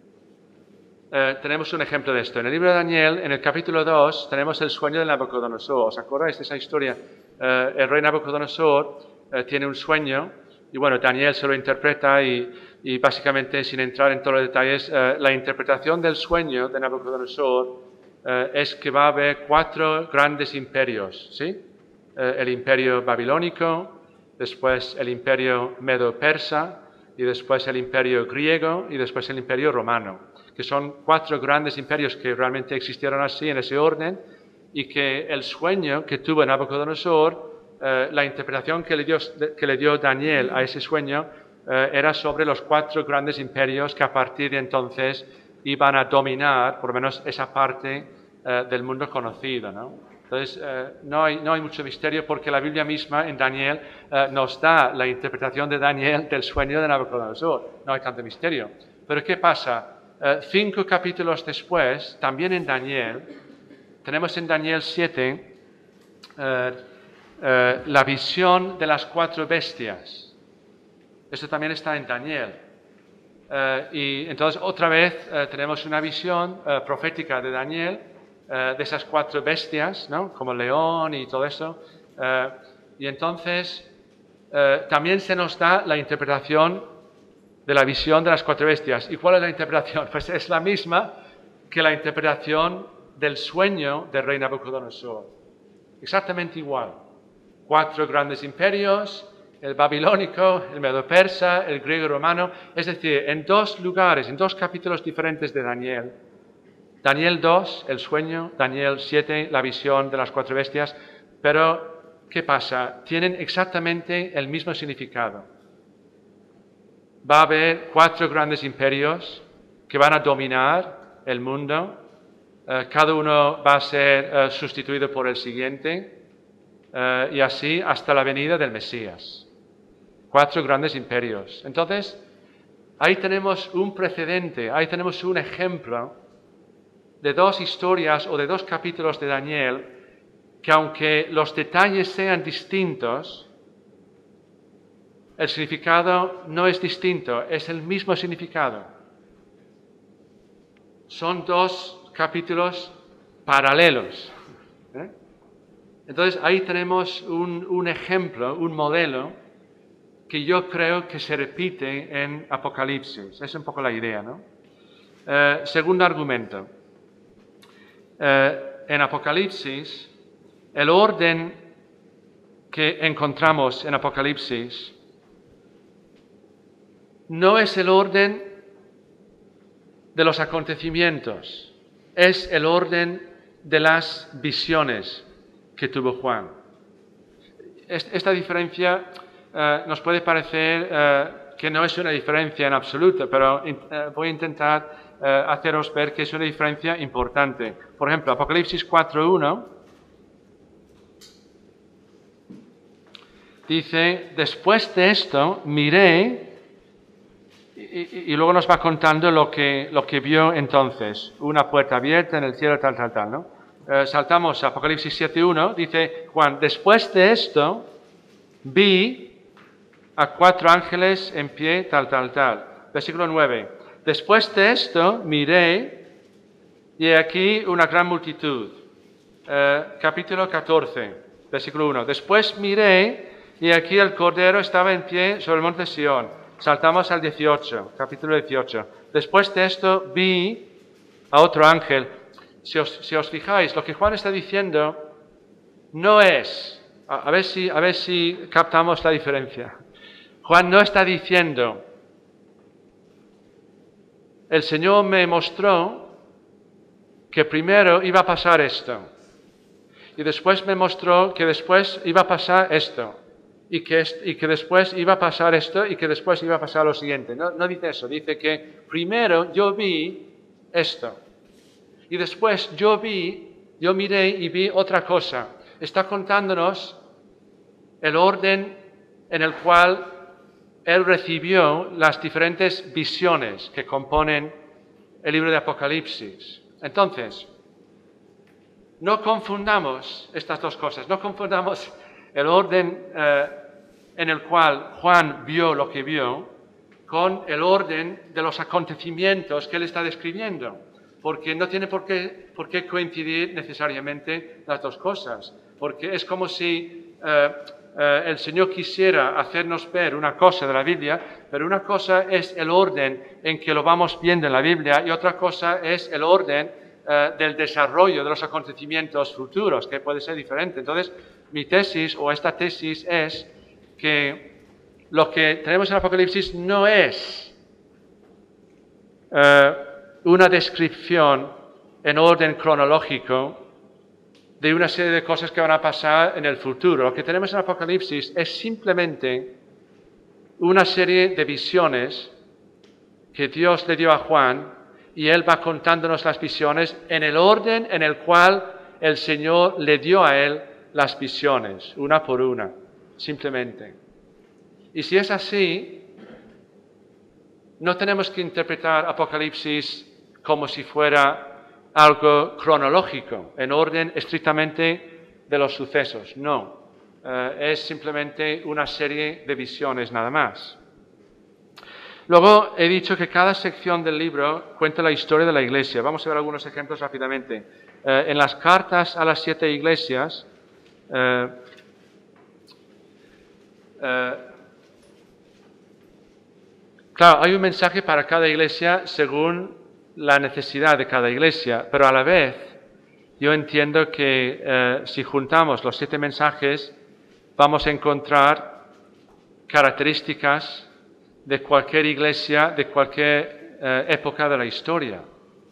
uh, tenemos un ejemplo de esto. En el libro de Daniel, en el capítulo dos, tenemos el sueño de Nabucodonosor. ¿Os acordáis de esa historia? Uh, el rey Nabucodonosor uh, tiene un sueño y bueno, Daniel se lo interpreta y, y básicamente, sin entrar en todos los detalles, uh, la interpretación del sueño de Nabucodonosor Uh, es que va a haber cuatro grandes imperios, ¿sí? Uh, el imperio babilónico, después el imperio medo-persa, y después el imperio griego, y después el imperio romano, que son cuatro grandes imperios que realmente existieron así, en ese orden, y que el sueño que tuvo Nabucodonosor, uh, la interpretación que le, dio, que le dio Daniel a ese sueño, uh, era sobre los cuatro grandes imperios que a partir de entonces iban a dominar, por lo menos, esa parte uh, del mundo conocido, ¿no? Entonces, uh, no, hay, no hay mucho misterio porque la Biblia misma en Daniel uh, nos da la interpretación de Daniel del sueño de Nabucodonosor. No hay tanto misterio. Pero ¿qué pasa? Uh, cinco capítulos después, también en Daniel, tenemos en Daniel siete uh, uh, la visión de las cuatro bestias. Esto también está en Daniel. Uh, y entonces otra vez uh, tenemos una visión uh, profética de Daniel uh, de esas cuatro bestias, ¿no? Como el león y todo eso. Uh, y entonces uh, también se nos da la interpretación de la visión de las cuatro bestias. ¿Y cuál es la interpretación? Pues es la misma que la interpretación del sueño del rey Nabucodonosor. Exactamente igual. Cuatro grandes imperios, el babilónico, el medo-persa, el griego romano, es decir, en dos lugares, en dos capítulos diferentes de Daniel, Daniel dos, el sueño, Daniel siete, la visión de las cuatro bestias, pero ¿qué pasa? Tienen exactamente el mismo significado. Va a haber cuatro grandes imperios que van a dominar el mundo, uh, cada uno va a ser uh, sustituido por el siguiente, uh, y así hasta la venida del Mesías. Cuatro grandes imperios. Entonces, ahí tenemos un precedente, ahí tenemos un ejemplo de dos historias o de dos capítulos de Daniel que aunque los detalles sean distintos, el significado no es distinto, es el mismo significado. Son dos capítulos paralelos. ¿eh? Entonces ahí tenemos un, un ejemplo, un modelo que yo creo que se repite en Apocalipsis. Es un poco la idea, ¿no? Eh, segundo argumento. Eh, en Apocalipsis, el orden que encontramos en Apocalipsis no es el orden de los acontecimientos, es el orden de las visiones que tuvo Juan. Esta diferencia eh, nos puede parecer eh, que no es una diferencia en absoluto, pero eh, voy a intentar Uh, haceros ver que es una diferencia importante. Por ejemplo, Apocalipsis cuatro uno dice, después de esto miré, y, y, y luego nos va contando lo que, lo que vio entonces, una puerta abierta en el cielo, tal, tal, tal, ¿no? Uh, saltamos a Apocalipsis siete uno, dice Juan, después de esto vi a cuatro ángeles en pie, tal, tal, tal. Versículo nueve. Después de esto miré, y aquí una gran multitud. Eh, capítulo catorce, versículo uno. Después miré, y aquí el Cordero estaba en pie sobre el monte Sión. Saltamos al dieciocho, capítulo dieciocho. Después de esto vi a otro ángel. Si os, si os fijáis, lo que Juan está diciendo no es, a, a ver si, a ver si captamos la diferencia. Juan no está diciendo, el Señor me mostró que primero iba a pasar esto, y después me mostró que después iba a pasar esto, y que, y que después iba a pasar esto, y que después iba a pasar lo siguiente. No, no dice eso, dice que primero yo vi esto, y después yo vi, yo miré y vi otra cosa. Está contándonos el orden en el cual él recibió las diferentes visiones que componen el libro de Apocalipsis. Entonces, no confundamos estas dos cosas, no confundamos el orden eh, en el cual Juan vio lo que vio con el orden de los acontecimientos que él está describiendo, porque no tiene por qué, por qué coincidir necesariamente las dos cosas, porque es como si eh, eh, el Señor quisiera hacernos ver una cosa de la Biblia, pero una cosa es el orden en que lo vamos viendo en la Biblia y otra cosa es el orden eh, del desarrollo de los acontecimientos futuros, que puede ser diferente. Entonces, mi tesis o esta tesis es que lo que tenemos en Apocalipsis no es eh, una descripción en orden cronológico de una serie de cosas que van a pasar en el futuro. Lo que tenemos en Apocalipsis es simplemente una serie de visiones que Dios le dio a Juan y él va contándonos las visiones en el orden en el cual el Señor le dio a él las visiones, una por una, simplemente. Y si es así, no tenemos que interpretar Apocalipsis como si fuera algo cronológico, en orden estrictamente de los sucesos. No, uh, es simplemente una serie de visiones nada más. Luego he dicho que cada sección del libro cuenta la historia de la iglesia. Vamos a ver algunos ejemplos rápidamente. Uh, en las cartas a las siete iglesias, uh, uh, claro, hay un mensaje para cada iglesia según la necesidad de cada iglesia, pero a la vez yo entiendo que eh, si juntamos los siete mensajes vamos a encontrar características de cualquier iglesia, de cualquier eh, época de la historia.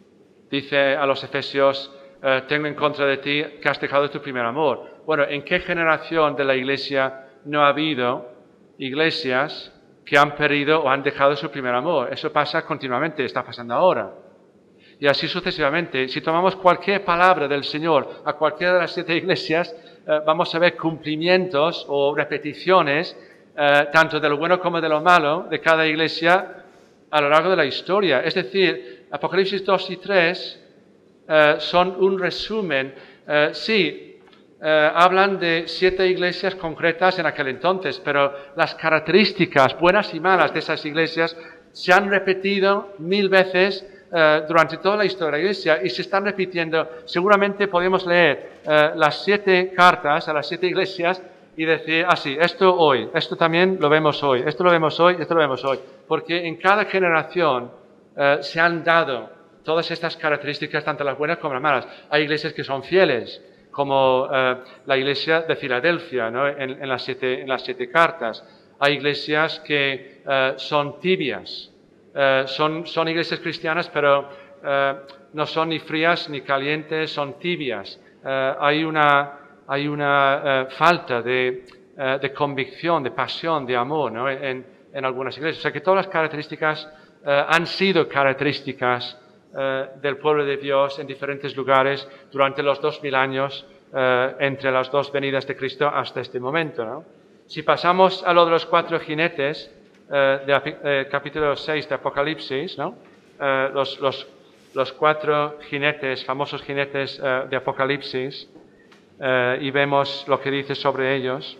dice a los efesios, eh, tengo en contra de ti que has dejado tu primer amor. Bueno, ¿en qué generación de la iglesia no ha habido iglesias que han perdido o han dejado su primer amor? Eso pasa continuamente, está pasando ahora. Y así sucesivamente. Si tomamos cualquier palabra del Señor a cualquiera de las siete iglesias, eh, vamos a ver cumplimientos o repeticiones, eh, tanto de lo bueno como de lo malo, de cada iglesia a lo largo de la historia. Es decir, Apocalipsis dos y tres eh, son un resumen. Eh, sí, eh, hablan de siete iglesias concretas en aquel entonces, pero las características buenas y malas de esas iglesias se han repetido mil veces Uh, durante toda la historia de la Iglesia y se están repitiendo. Seguramente podemos leer uh, las siete cartas a las siete iglesias y decir, ah sí, esto hoy, esto también lo vemos hoy, esto lo vemos hoy, esto lo vemos hoy. Porque en cada generación uh, se han dado todas estas características, tanto las buenas como las malas. Hay iglesias que son fieles, como uh, la iglesia de Filadelfia, ¿no? en, en, las siete, en las siete cartas. Hay iglesias que uh, son tibias. Uh, son, son iglesias cristianas, pero uh, no son ni frías ni calientes, son tibias. Uh, hay una, hay una uh, falta de, uh, de convicción, de pasión, de amor, ¿no? en, en algunas iglesias. O sea que todas las características uh, han sido características uh, del pueblo de Dios en diferentes lugares durante los dos mil años uh, entre las dos venidas de Cristo hasta este momento, ¿no? Si pasamos a lo de los cuatro jinetes, Uh, de, uh, capítulo seis de Apocalipsis, ¿no? Uh, los, los, los cuatro jinetes, famosos jinetes uh, de Apocalipsis, uh, y vemos lo que dice sobre ellos.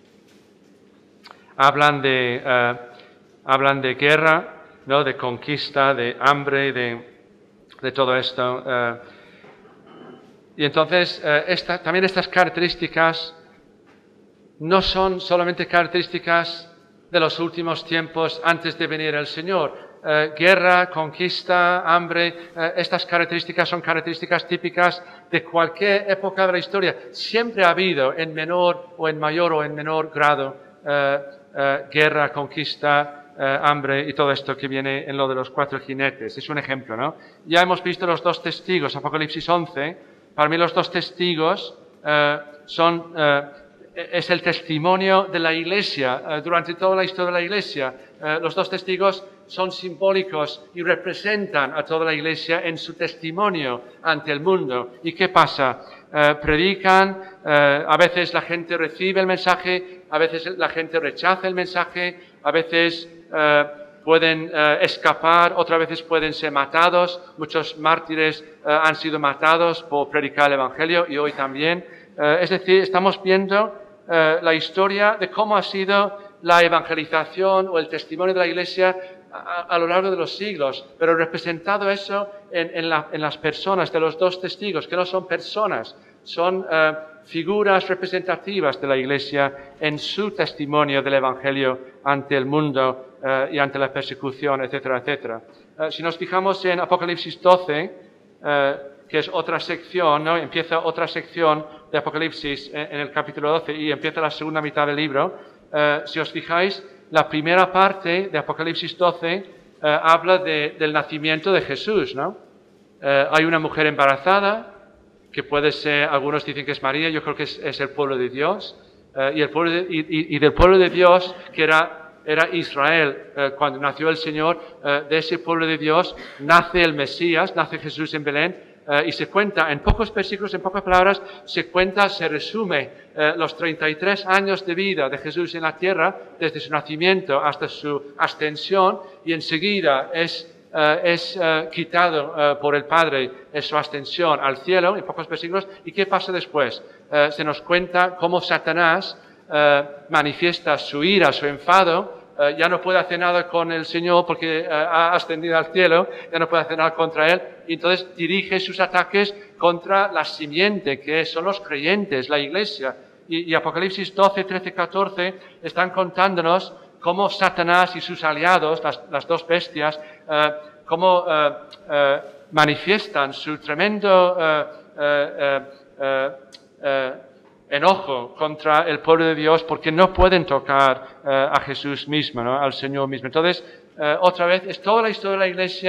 Hablan de, uh, hablan de guerra, ¿no? De conquista, de hambre, de, de todo esto. Uh, y entonces, uh, esta, también estas características no son solamente características de los últimos tiempos antes de venir el Señor. Eh, guerra, conquista, hambre, eh, estas características son características típicas de cualquier época de la historia. Siempre ha habido en menor o en mayor o en menor grado eh, eh, guerra, conquista, eh, hambre y todo esto que viene en lo de los cuatro jinetes. Es un ejemplo, ¿no? Ya hemos visto los dos testigos, Apocalipsis once. Para mí los dos testigos eh, son... Eh, es el testimonio de la Iglesia, uh, durante toda la historia de la Iglesia. Uh, los dos testigos son simbólicos y representan a toda la Iglesia en su testimonio ante el mundo. ¿Y qué pasa? Uh, predican, uh, a veces la gente recibe el mensaje, a veces la gente rechaza el mensaje, a veces uh, pueden uh, escapar, otras veces pueden ser matados. Muchos mártires uh, han sido matados por predicar el Evangelio y hoy también. Uh, es decir, estamos viendo Uh, la historia de cómo ha sido la evangelización o el testimonio de la Iglesia a, a lo largo de los siglos, pero representado eso en, en, la, en las personas de los dos testigos, que no son personas, son uh, figuras representativas de la Iglesia en su testimonio del Evangelio ante el mundo uh, y ante la persecución, etcétera, etcétera. Uh, si nos fijamos en Apocalipsis doce, uh, que es otra sección, ¿no? Empieza otra sección de Apocalipsis en, en el capítulo doce y empieza la segunda mitad del libro. Uh, si os fijáis, la primera parte de Apocalipsis doce uh, habla de, del nacimiento de Jesús, ¿no? Uh, hay una mujer embarazada, que puede ser, algunos dicen que es María, yo creo que es, es el pueblo de Dios, uh, y, el pueblo de, y, y del pueblo de Dios, que era, era Israel, uh, cuando nació el Señor, uh, de ese pueblo de Dios nace el Mesías, nace Jesús en Belén. Uh, y se cuenta, en pocos versículos, en pocas palabras, se cuenta, se resume uh, los treinta y tres años de vida de Jesús en la tierra, desde su nacimiento hasta su ascensión, y enseguida es, uh, es uh, quitado uh, por el Padre en su ascensión al cielo, en pocos versículos. ¿Y qué pasa después? Uh, se nos cuenta cómo Satanás uh, manifiesta su ira, su enfado. Uh, ya no puede hacer nada con el Señor porque uh, ha ascendido al cielo, ya no puede hacer nada contra Él, y entonces dirige sus ataques contra la simiente, que son los creyentes, la Iglesia. Y, y Apocalipsis doce, trece, catorce están contándonos cómo Satanás y sus aliados, las, las dos bestias, uh, cómo uh, uh, manifiestan su tremendo uh, uh, uh, uh, uh, enojo contra el pueblo de Dios porque no pueden tocar uh, a Jesús mismo, ¿no? Al Señor mismo. Entonces, uh, otra vez, es toda la historia de la Iglesia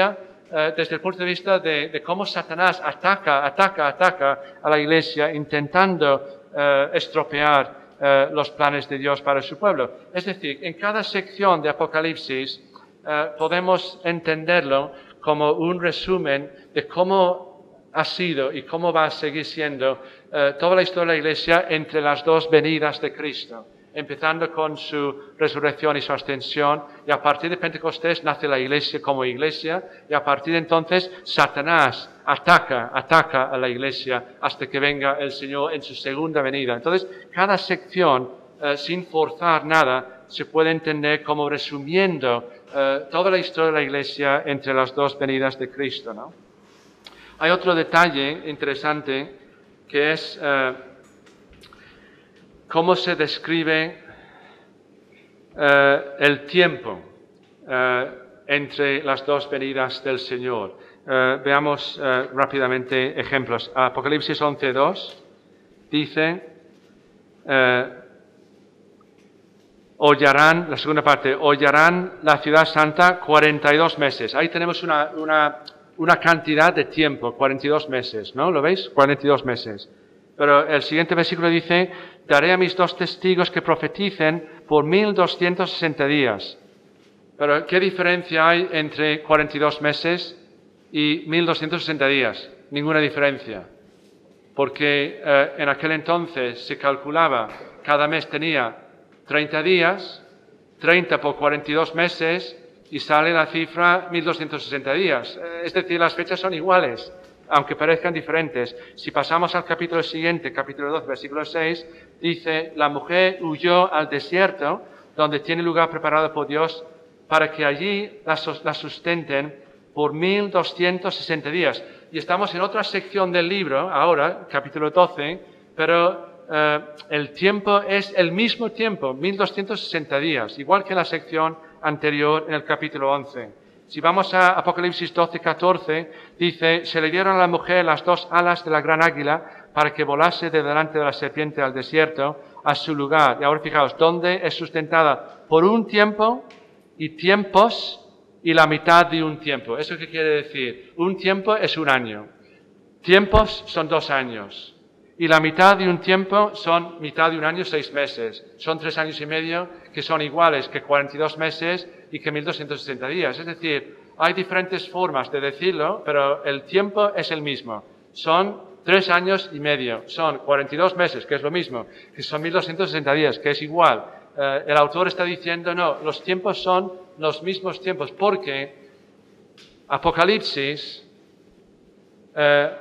eh, desde el punto de vista de, de cómo Satanás ataca, ataca, ataca a la iglesia intentando eh, estropear eh, los planes de Dios para su pueblo. Es decir, en cada sección de Apocalipsis eh, podemos entenderlo como un resumen de cómo ha sido y cómo va a seguir siendo eh, toda la historia de la iglesia entre las dos venidas de Cristo, empezando con su resurrección y su ascensión, y a partir de Pentecostés nace la iglesia como iglesia, y a partir de entonces Satanás ataca, ataca a la iglesia hasta que venga el Señor en su segunda venida. Entonces, cada sección, eh, sin forzar nada, se puede entender como resumiendo eh, toda la historia de la iglesia entre las dos venidas de Cristo, ¿no? Hay otro detalle interesante que es eh, cómo se describe eh, el tiempo eh, entre las dos venidas del Señor. Eh, veamos eh, rápidamente ejemplos. Apocalipsis once dos dice, eh, hollarán, la segunda parte, hollarán la ciudad santa cuarenta y dos meses. Ahí tenemos una, una, una cantidad de tiempo, cuarenta y dos meses, ¿no? ¿Lo veis? cuarenta y dos meses. Pero el siguiente versículo dice, daré a mis dos testigos que profeticen por mil doscientos sesenta días. Pero, ¿qué diferencia hay entre cuarenta y dos meses y mil doscientos sesenta días? Ninguna diferencia. Porque eh, en aquel entonces se calculaba, cada mes tenía treinta días, treinta por cuarenta y dos meses, y sale la cifra mil doscientos sesenta días. Eh, es decir, las fechas son iguales, aunque parezcan diferentes. Si pasamos al capítulo siguiente, capítulo doce, versículo seis, dice, la mujer huyó al desierto, donde tiene lugar preparado por Dios, para que allí la, la sustenten por mil doscientos sesenta días. Y estamos en otra sección del libro, ahora, capítulo doce, pero eh, el tiempo es el mismo tiempo, mil doscientos sesenta días, igual que en la sección anterior, en el capítulo once. Si vamos a Apocalipsis doce, catorce, dice, se le dieron a la mujer las dos alas de la gran águila para que volase de delante de la serpiente al desierto, a su lugar. Y ahora fijaos, ¿dónde es sustentada? Por un tiempo y tiempos y la mitad de un tiempo. ¿Eso qué quiere decir? Un tiempo es un año. Tiempos son dos años. Y la mitad de un tiempo son mitad de un año, seis meses. Son tres años y medio que son iguales que cuarenta y dos meses y que mil doscientos sesenta días. Es decir, hay diferentes formas de decirlo, pero el tiempo es el mismo. Son tres años y medio. Son cuarenta y dos meses, que es lo mismo, que son mil doscientos sesenta días, que es igual. Eh, el autor está diciendo, no, los tiempos son los mismos tiempos, porque Apocalipsis eh,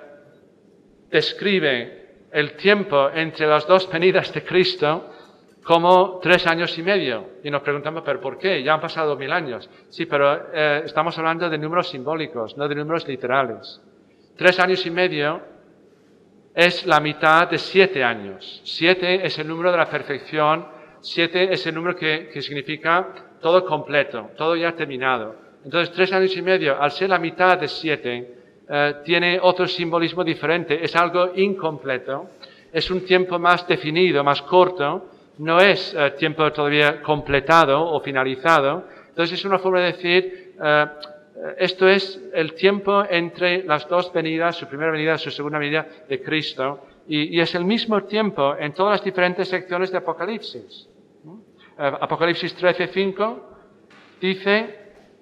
describe el tiempo entre las dos venidas de Cristo como tres años y medio. Y nos preguntamos, ¿pero por qué? Ya han pasado mil años. Sí, pero eh, estamos hablando de números simbólicos, no de números literales. Tres años y medio es la mitad de siete años. Siete es el número de la perfección. Siete es el número que, que significa todo completo, todo ya terminado. Entonces, tres años y medio, al ser la mitad de siete, eh, tiene otro simbolismo diferente. Es algo incompleto, es un tiempo más definido, más corto, no es eh, tiempo todavía completado o finalizado. Entonces, es una forma de decir, eh, esto es el tiempo entre las dos venidas, su primera venida y su segunda venida de Cristo, y, y es el mismo tiempo en todas las diferentes secciones de Apocalipsis. Apocalipsis trece, cinco dice,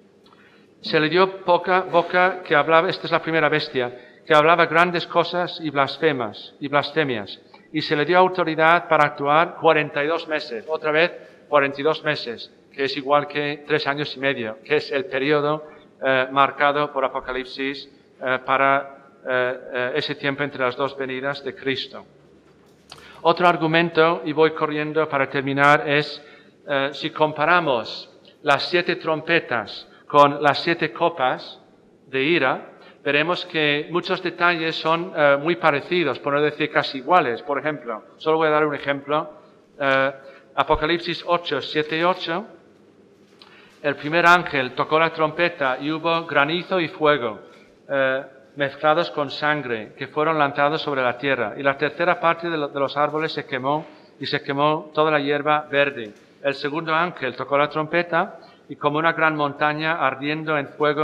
se le dio boca, boca que hablaba, esta es la primera bestia, que hablaba grandes cosas y blasfemas, y blasfemias, y se le dio autoridad para actuar cuarenta y dos meses, otra vez cuarenta y dos meses, que es igual que tres años y medio, que es el periodo eh, marcado por Apocalipsis eh, para eh, eh, ese tiempo entre las dos venidas de Cristo. Otro argumento, y voy corriendo para terminar, es eh, si comparamos las siete trompetas con las siete copas de ira, veremos que muchos detalles son eh, muy parecidos, por no decir casi iguales. Por ejemplo, solo voy a dar un ejemplo. Eh, Apocalipsis ocho, siete y ocho. El primer ángel tocó la trompeta y hubo granizo y fuego eh, mezclados con sangre que fueron lanzados sobre la tierra. Y la tercera parte de, lo, de los árboles se quemó y se quemó toda la hierba verde. El segundo ángel tocó la trompeta y como una gran montaña ardiendo en fuego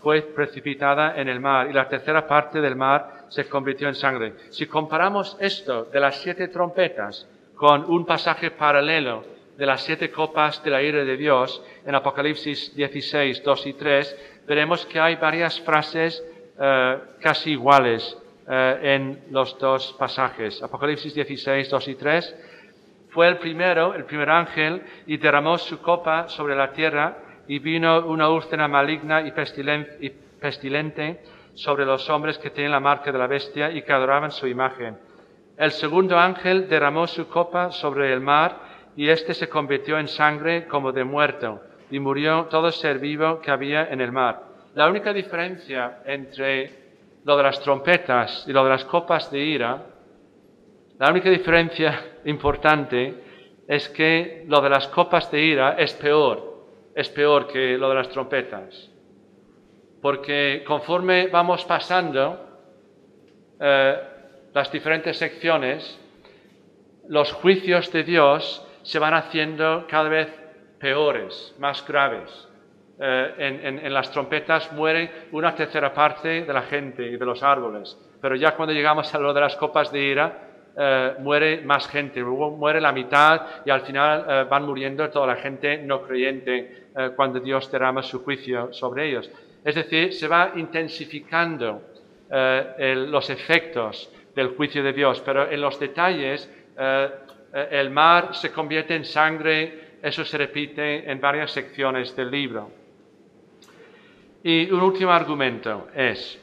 fue precipitada en el mar y la tercera parte del mar se convirtió en sangre. Si comparamos esto de las siete trompetas con un pasaje paralelo de las siete copas de la ira de Dios en Apocalipsis dieciséis, dos y tres, veremos que hay varias frases eh, casi iguales eh, en los dos pasajes. Apocalipsis dieciséis, dos y tres, fue el primero, el primer ángel, y derramó su copa sobre la tierra, y vino una úlcera maligna y pestilente sobre los hombres que tienen la marca de la bestia y que adoraban su imagen. El segundo ángel derramó su copa sobre el mar, y éste se convirtió en sangre como de muerto, y murió todo ser vivo que había en el mar. La única diferencia entre lo de las trompetas y lo de las copas de ira, la única diferencia importante es que lo de las copas de ira es peor, es peor que lo de las trompetas. Porque conforme vamos pasando eh, las diferentes secciones, los juicios de Dios se van haciendo cada vez peores, más graves. Eh, en, en, en las trompetas muere una tercera parte de la gente y de los árboles, pero ya cuando llegamos a lo de las copas de ira, eh, muere más gente, muere la mitad y al final eh, van muriendo toda la gente no creyente eh, cuando Dios derrama su juicio sobre ellos. Es decir, se va intensificando eh, el, los efectos del juicio de Dios, pero en los detalles eh, el mar se convierte en sangre, eso se repite en varias secciones del libro. Y un último argumento es,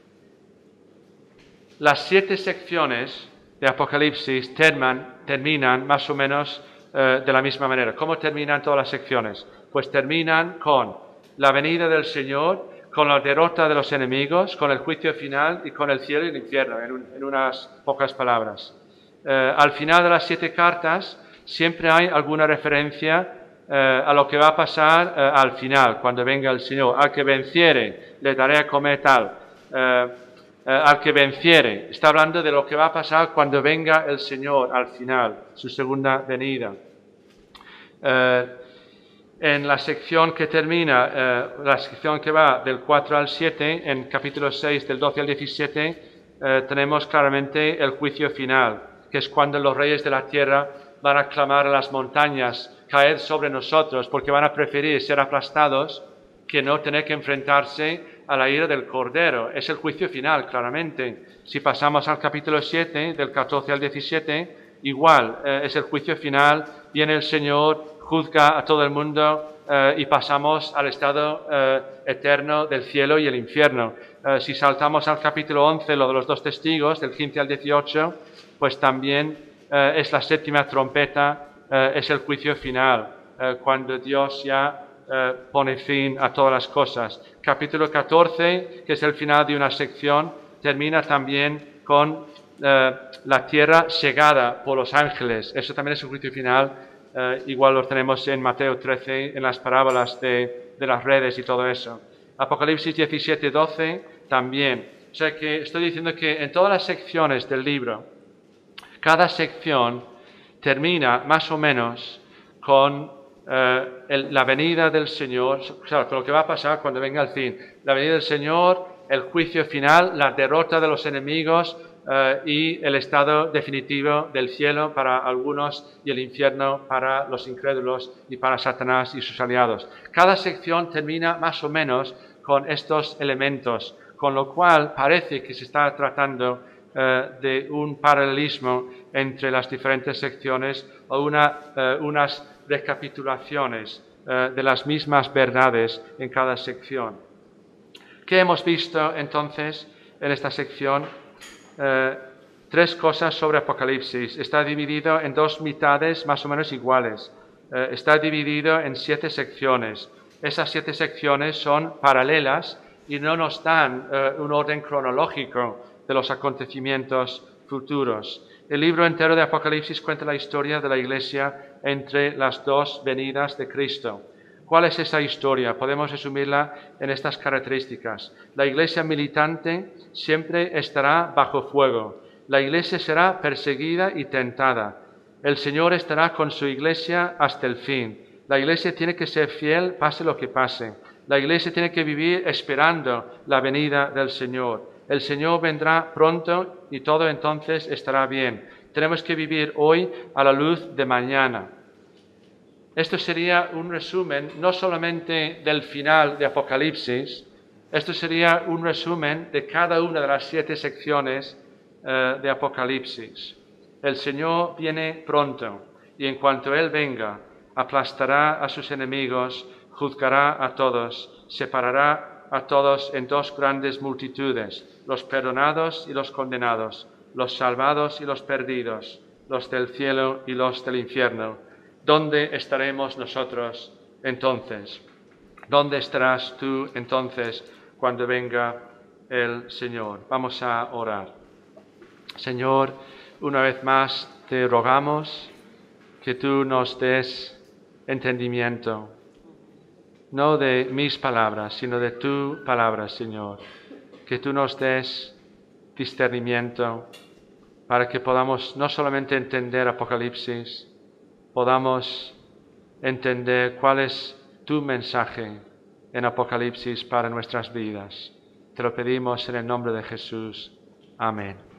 las siete secciones de Apocalipsis terman, terminan más o menos eh, de la misma manera. ¿Cómo terminan todas las secciones? Pues terminan con la venida del Señor, con la derrota de los enemigos, con el juicio final y con el cielo y el infierno, en, un, en unas pocas palabras. Eh, al final de las siete cartas siempre hay alguna referencia eh, a lo que va a pasar eh, al final, cuando venga el Señor. Al que venciere, le daré a comer tal. Eh, eh, al que venciere, está hablando de lo que va a pasar cuando venga el Señor al final, su segunda venida. Eh, en la sección que termina, eh, la sección que va del cuatro al siete, en capítulo seis, del doce al diecisiete, eh, tenemos claramente el juicio final, que es cuando los reyes de la tierra van a clamar a las montañas, caed sobre nosotros, porque van a preferir ser aplastados que no tener que enfrentarse a la ira del Cordero. Es el juicio final, claramente. Si pasamos al capítulo siete, del catorce al diecisiete, igual, eh, es el juicio final, viene el Señor, juzga a todo el mundo eh, y pasamos al estado eh, eterno del cielo y el infierno. Eh, si saltamos al capítulo once, lo de los dos testigos, del quince al dieciocho, pues también eh, es la séptima trompeta, eh, es el juicio final, eh, cuando Dios ya eh, pone fin a todas las cosas. Capítulo catorce, que es el final de una sección, termina también con eh, la tierra segada por los ángeles. Eso también es un juicio final, eh, igual lo tenemos en Mateo trece, en las parábolas de, de las redes y todo eso. Apocalipsis diecisiete, doce, también. O sea que estoy diciendo que en todas las secciones del libro, cada sección termina más o menos con eh, el, la venida del Señor, o sea, con lo que va a pasar cuando venga el fin. La venida del Señor, el juicio final, la derrota de los enemigos eh, y el estado definitivo del cielo para algunos y el infierno para los incrédulos y para Satanás y sus aliados. Cada sección termina más o menos con estos elementos, con lo cual parece que se está tratando eh, de un paralelismo entre las diferentes secciones o una, eh, unas recapitulaciones eh, de las mismas verdades en cada sección. ¿Qué hemos visto entonces en esta sección? Eh, tres cosas sobre Apocalipsis. Está dividido en dos mitades más o menos iguales. Eh, está dividido en siete secciones. Esas siete secciones son paralelas y no nos dan eh, un orden cronológico de los acontecimientos futuros. El libro entero de Apocalipsis cuenta la historia de la Iglesia entre las dos venidas de Cristo. ¿Cuál es esa historia? Podemos resumirla en estas características. La Iglesia militante siempre estará bajo fuego. La Iglesia será perseguida y tentada. El Señor estará con su Iglesia hasta el fin. La Iglesia tiene que ser fiel, pase lo que pase. La iglesia tiene que vivir esperando la venida del Señor. El Señor vendrá pronto y todo entonces estará bien. Tenemos que vivir hoy a la luz de mañana. Esto sería un resumen no solamente del final de Apocalipsis, esto sería un resumen de cada una de las siete secciones uh, de Apocalipsis. El Señor viene pronto y en cuanto Él venga, aplastará a sus enemigos, juzgará a todos, separará a todos en dos grandes multitudes, los perdonados y los condenados, los salvados y los perdidos, los del cielo y los del infierno. ¿Dónde estaremos nosotros entonces? ¿Dónde estarás tú entonces cuando venga el Señor? Vamos a orar. Señor, una vez más te rogamos que tú nos des entendimiento, no de mis palabras, sino de tu palabra, Señor. Que tú nos des discernimiento para que podamos no solamente entender Apocalipsis, podamos entender cuál es tu mensaje en Apocalipsis para nuestras vidas. Te lo pedimos en el nombre de Jesús. Amén.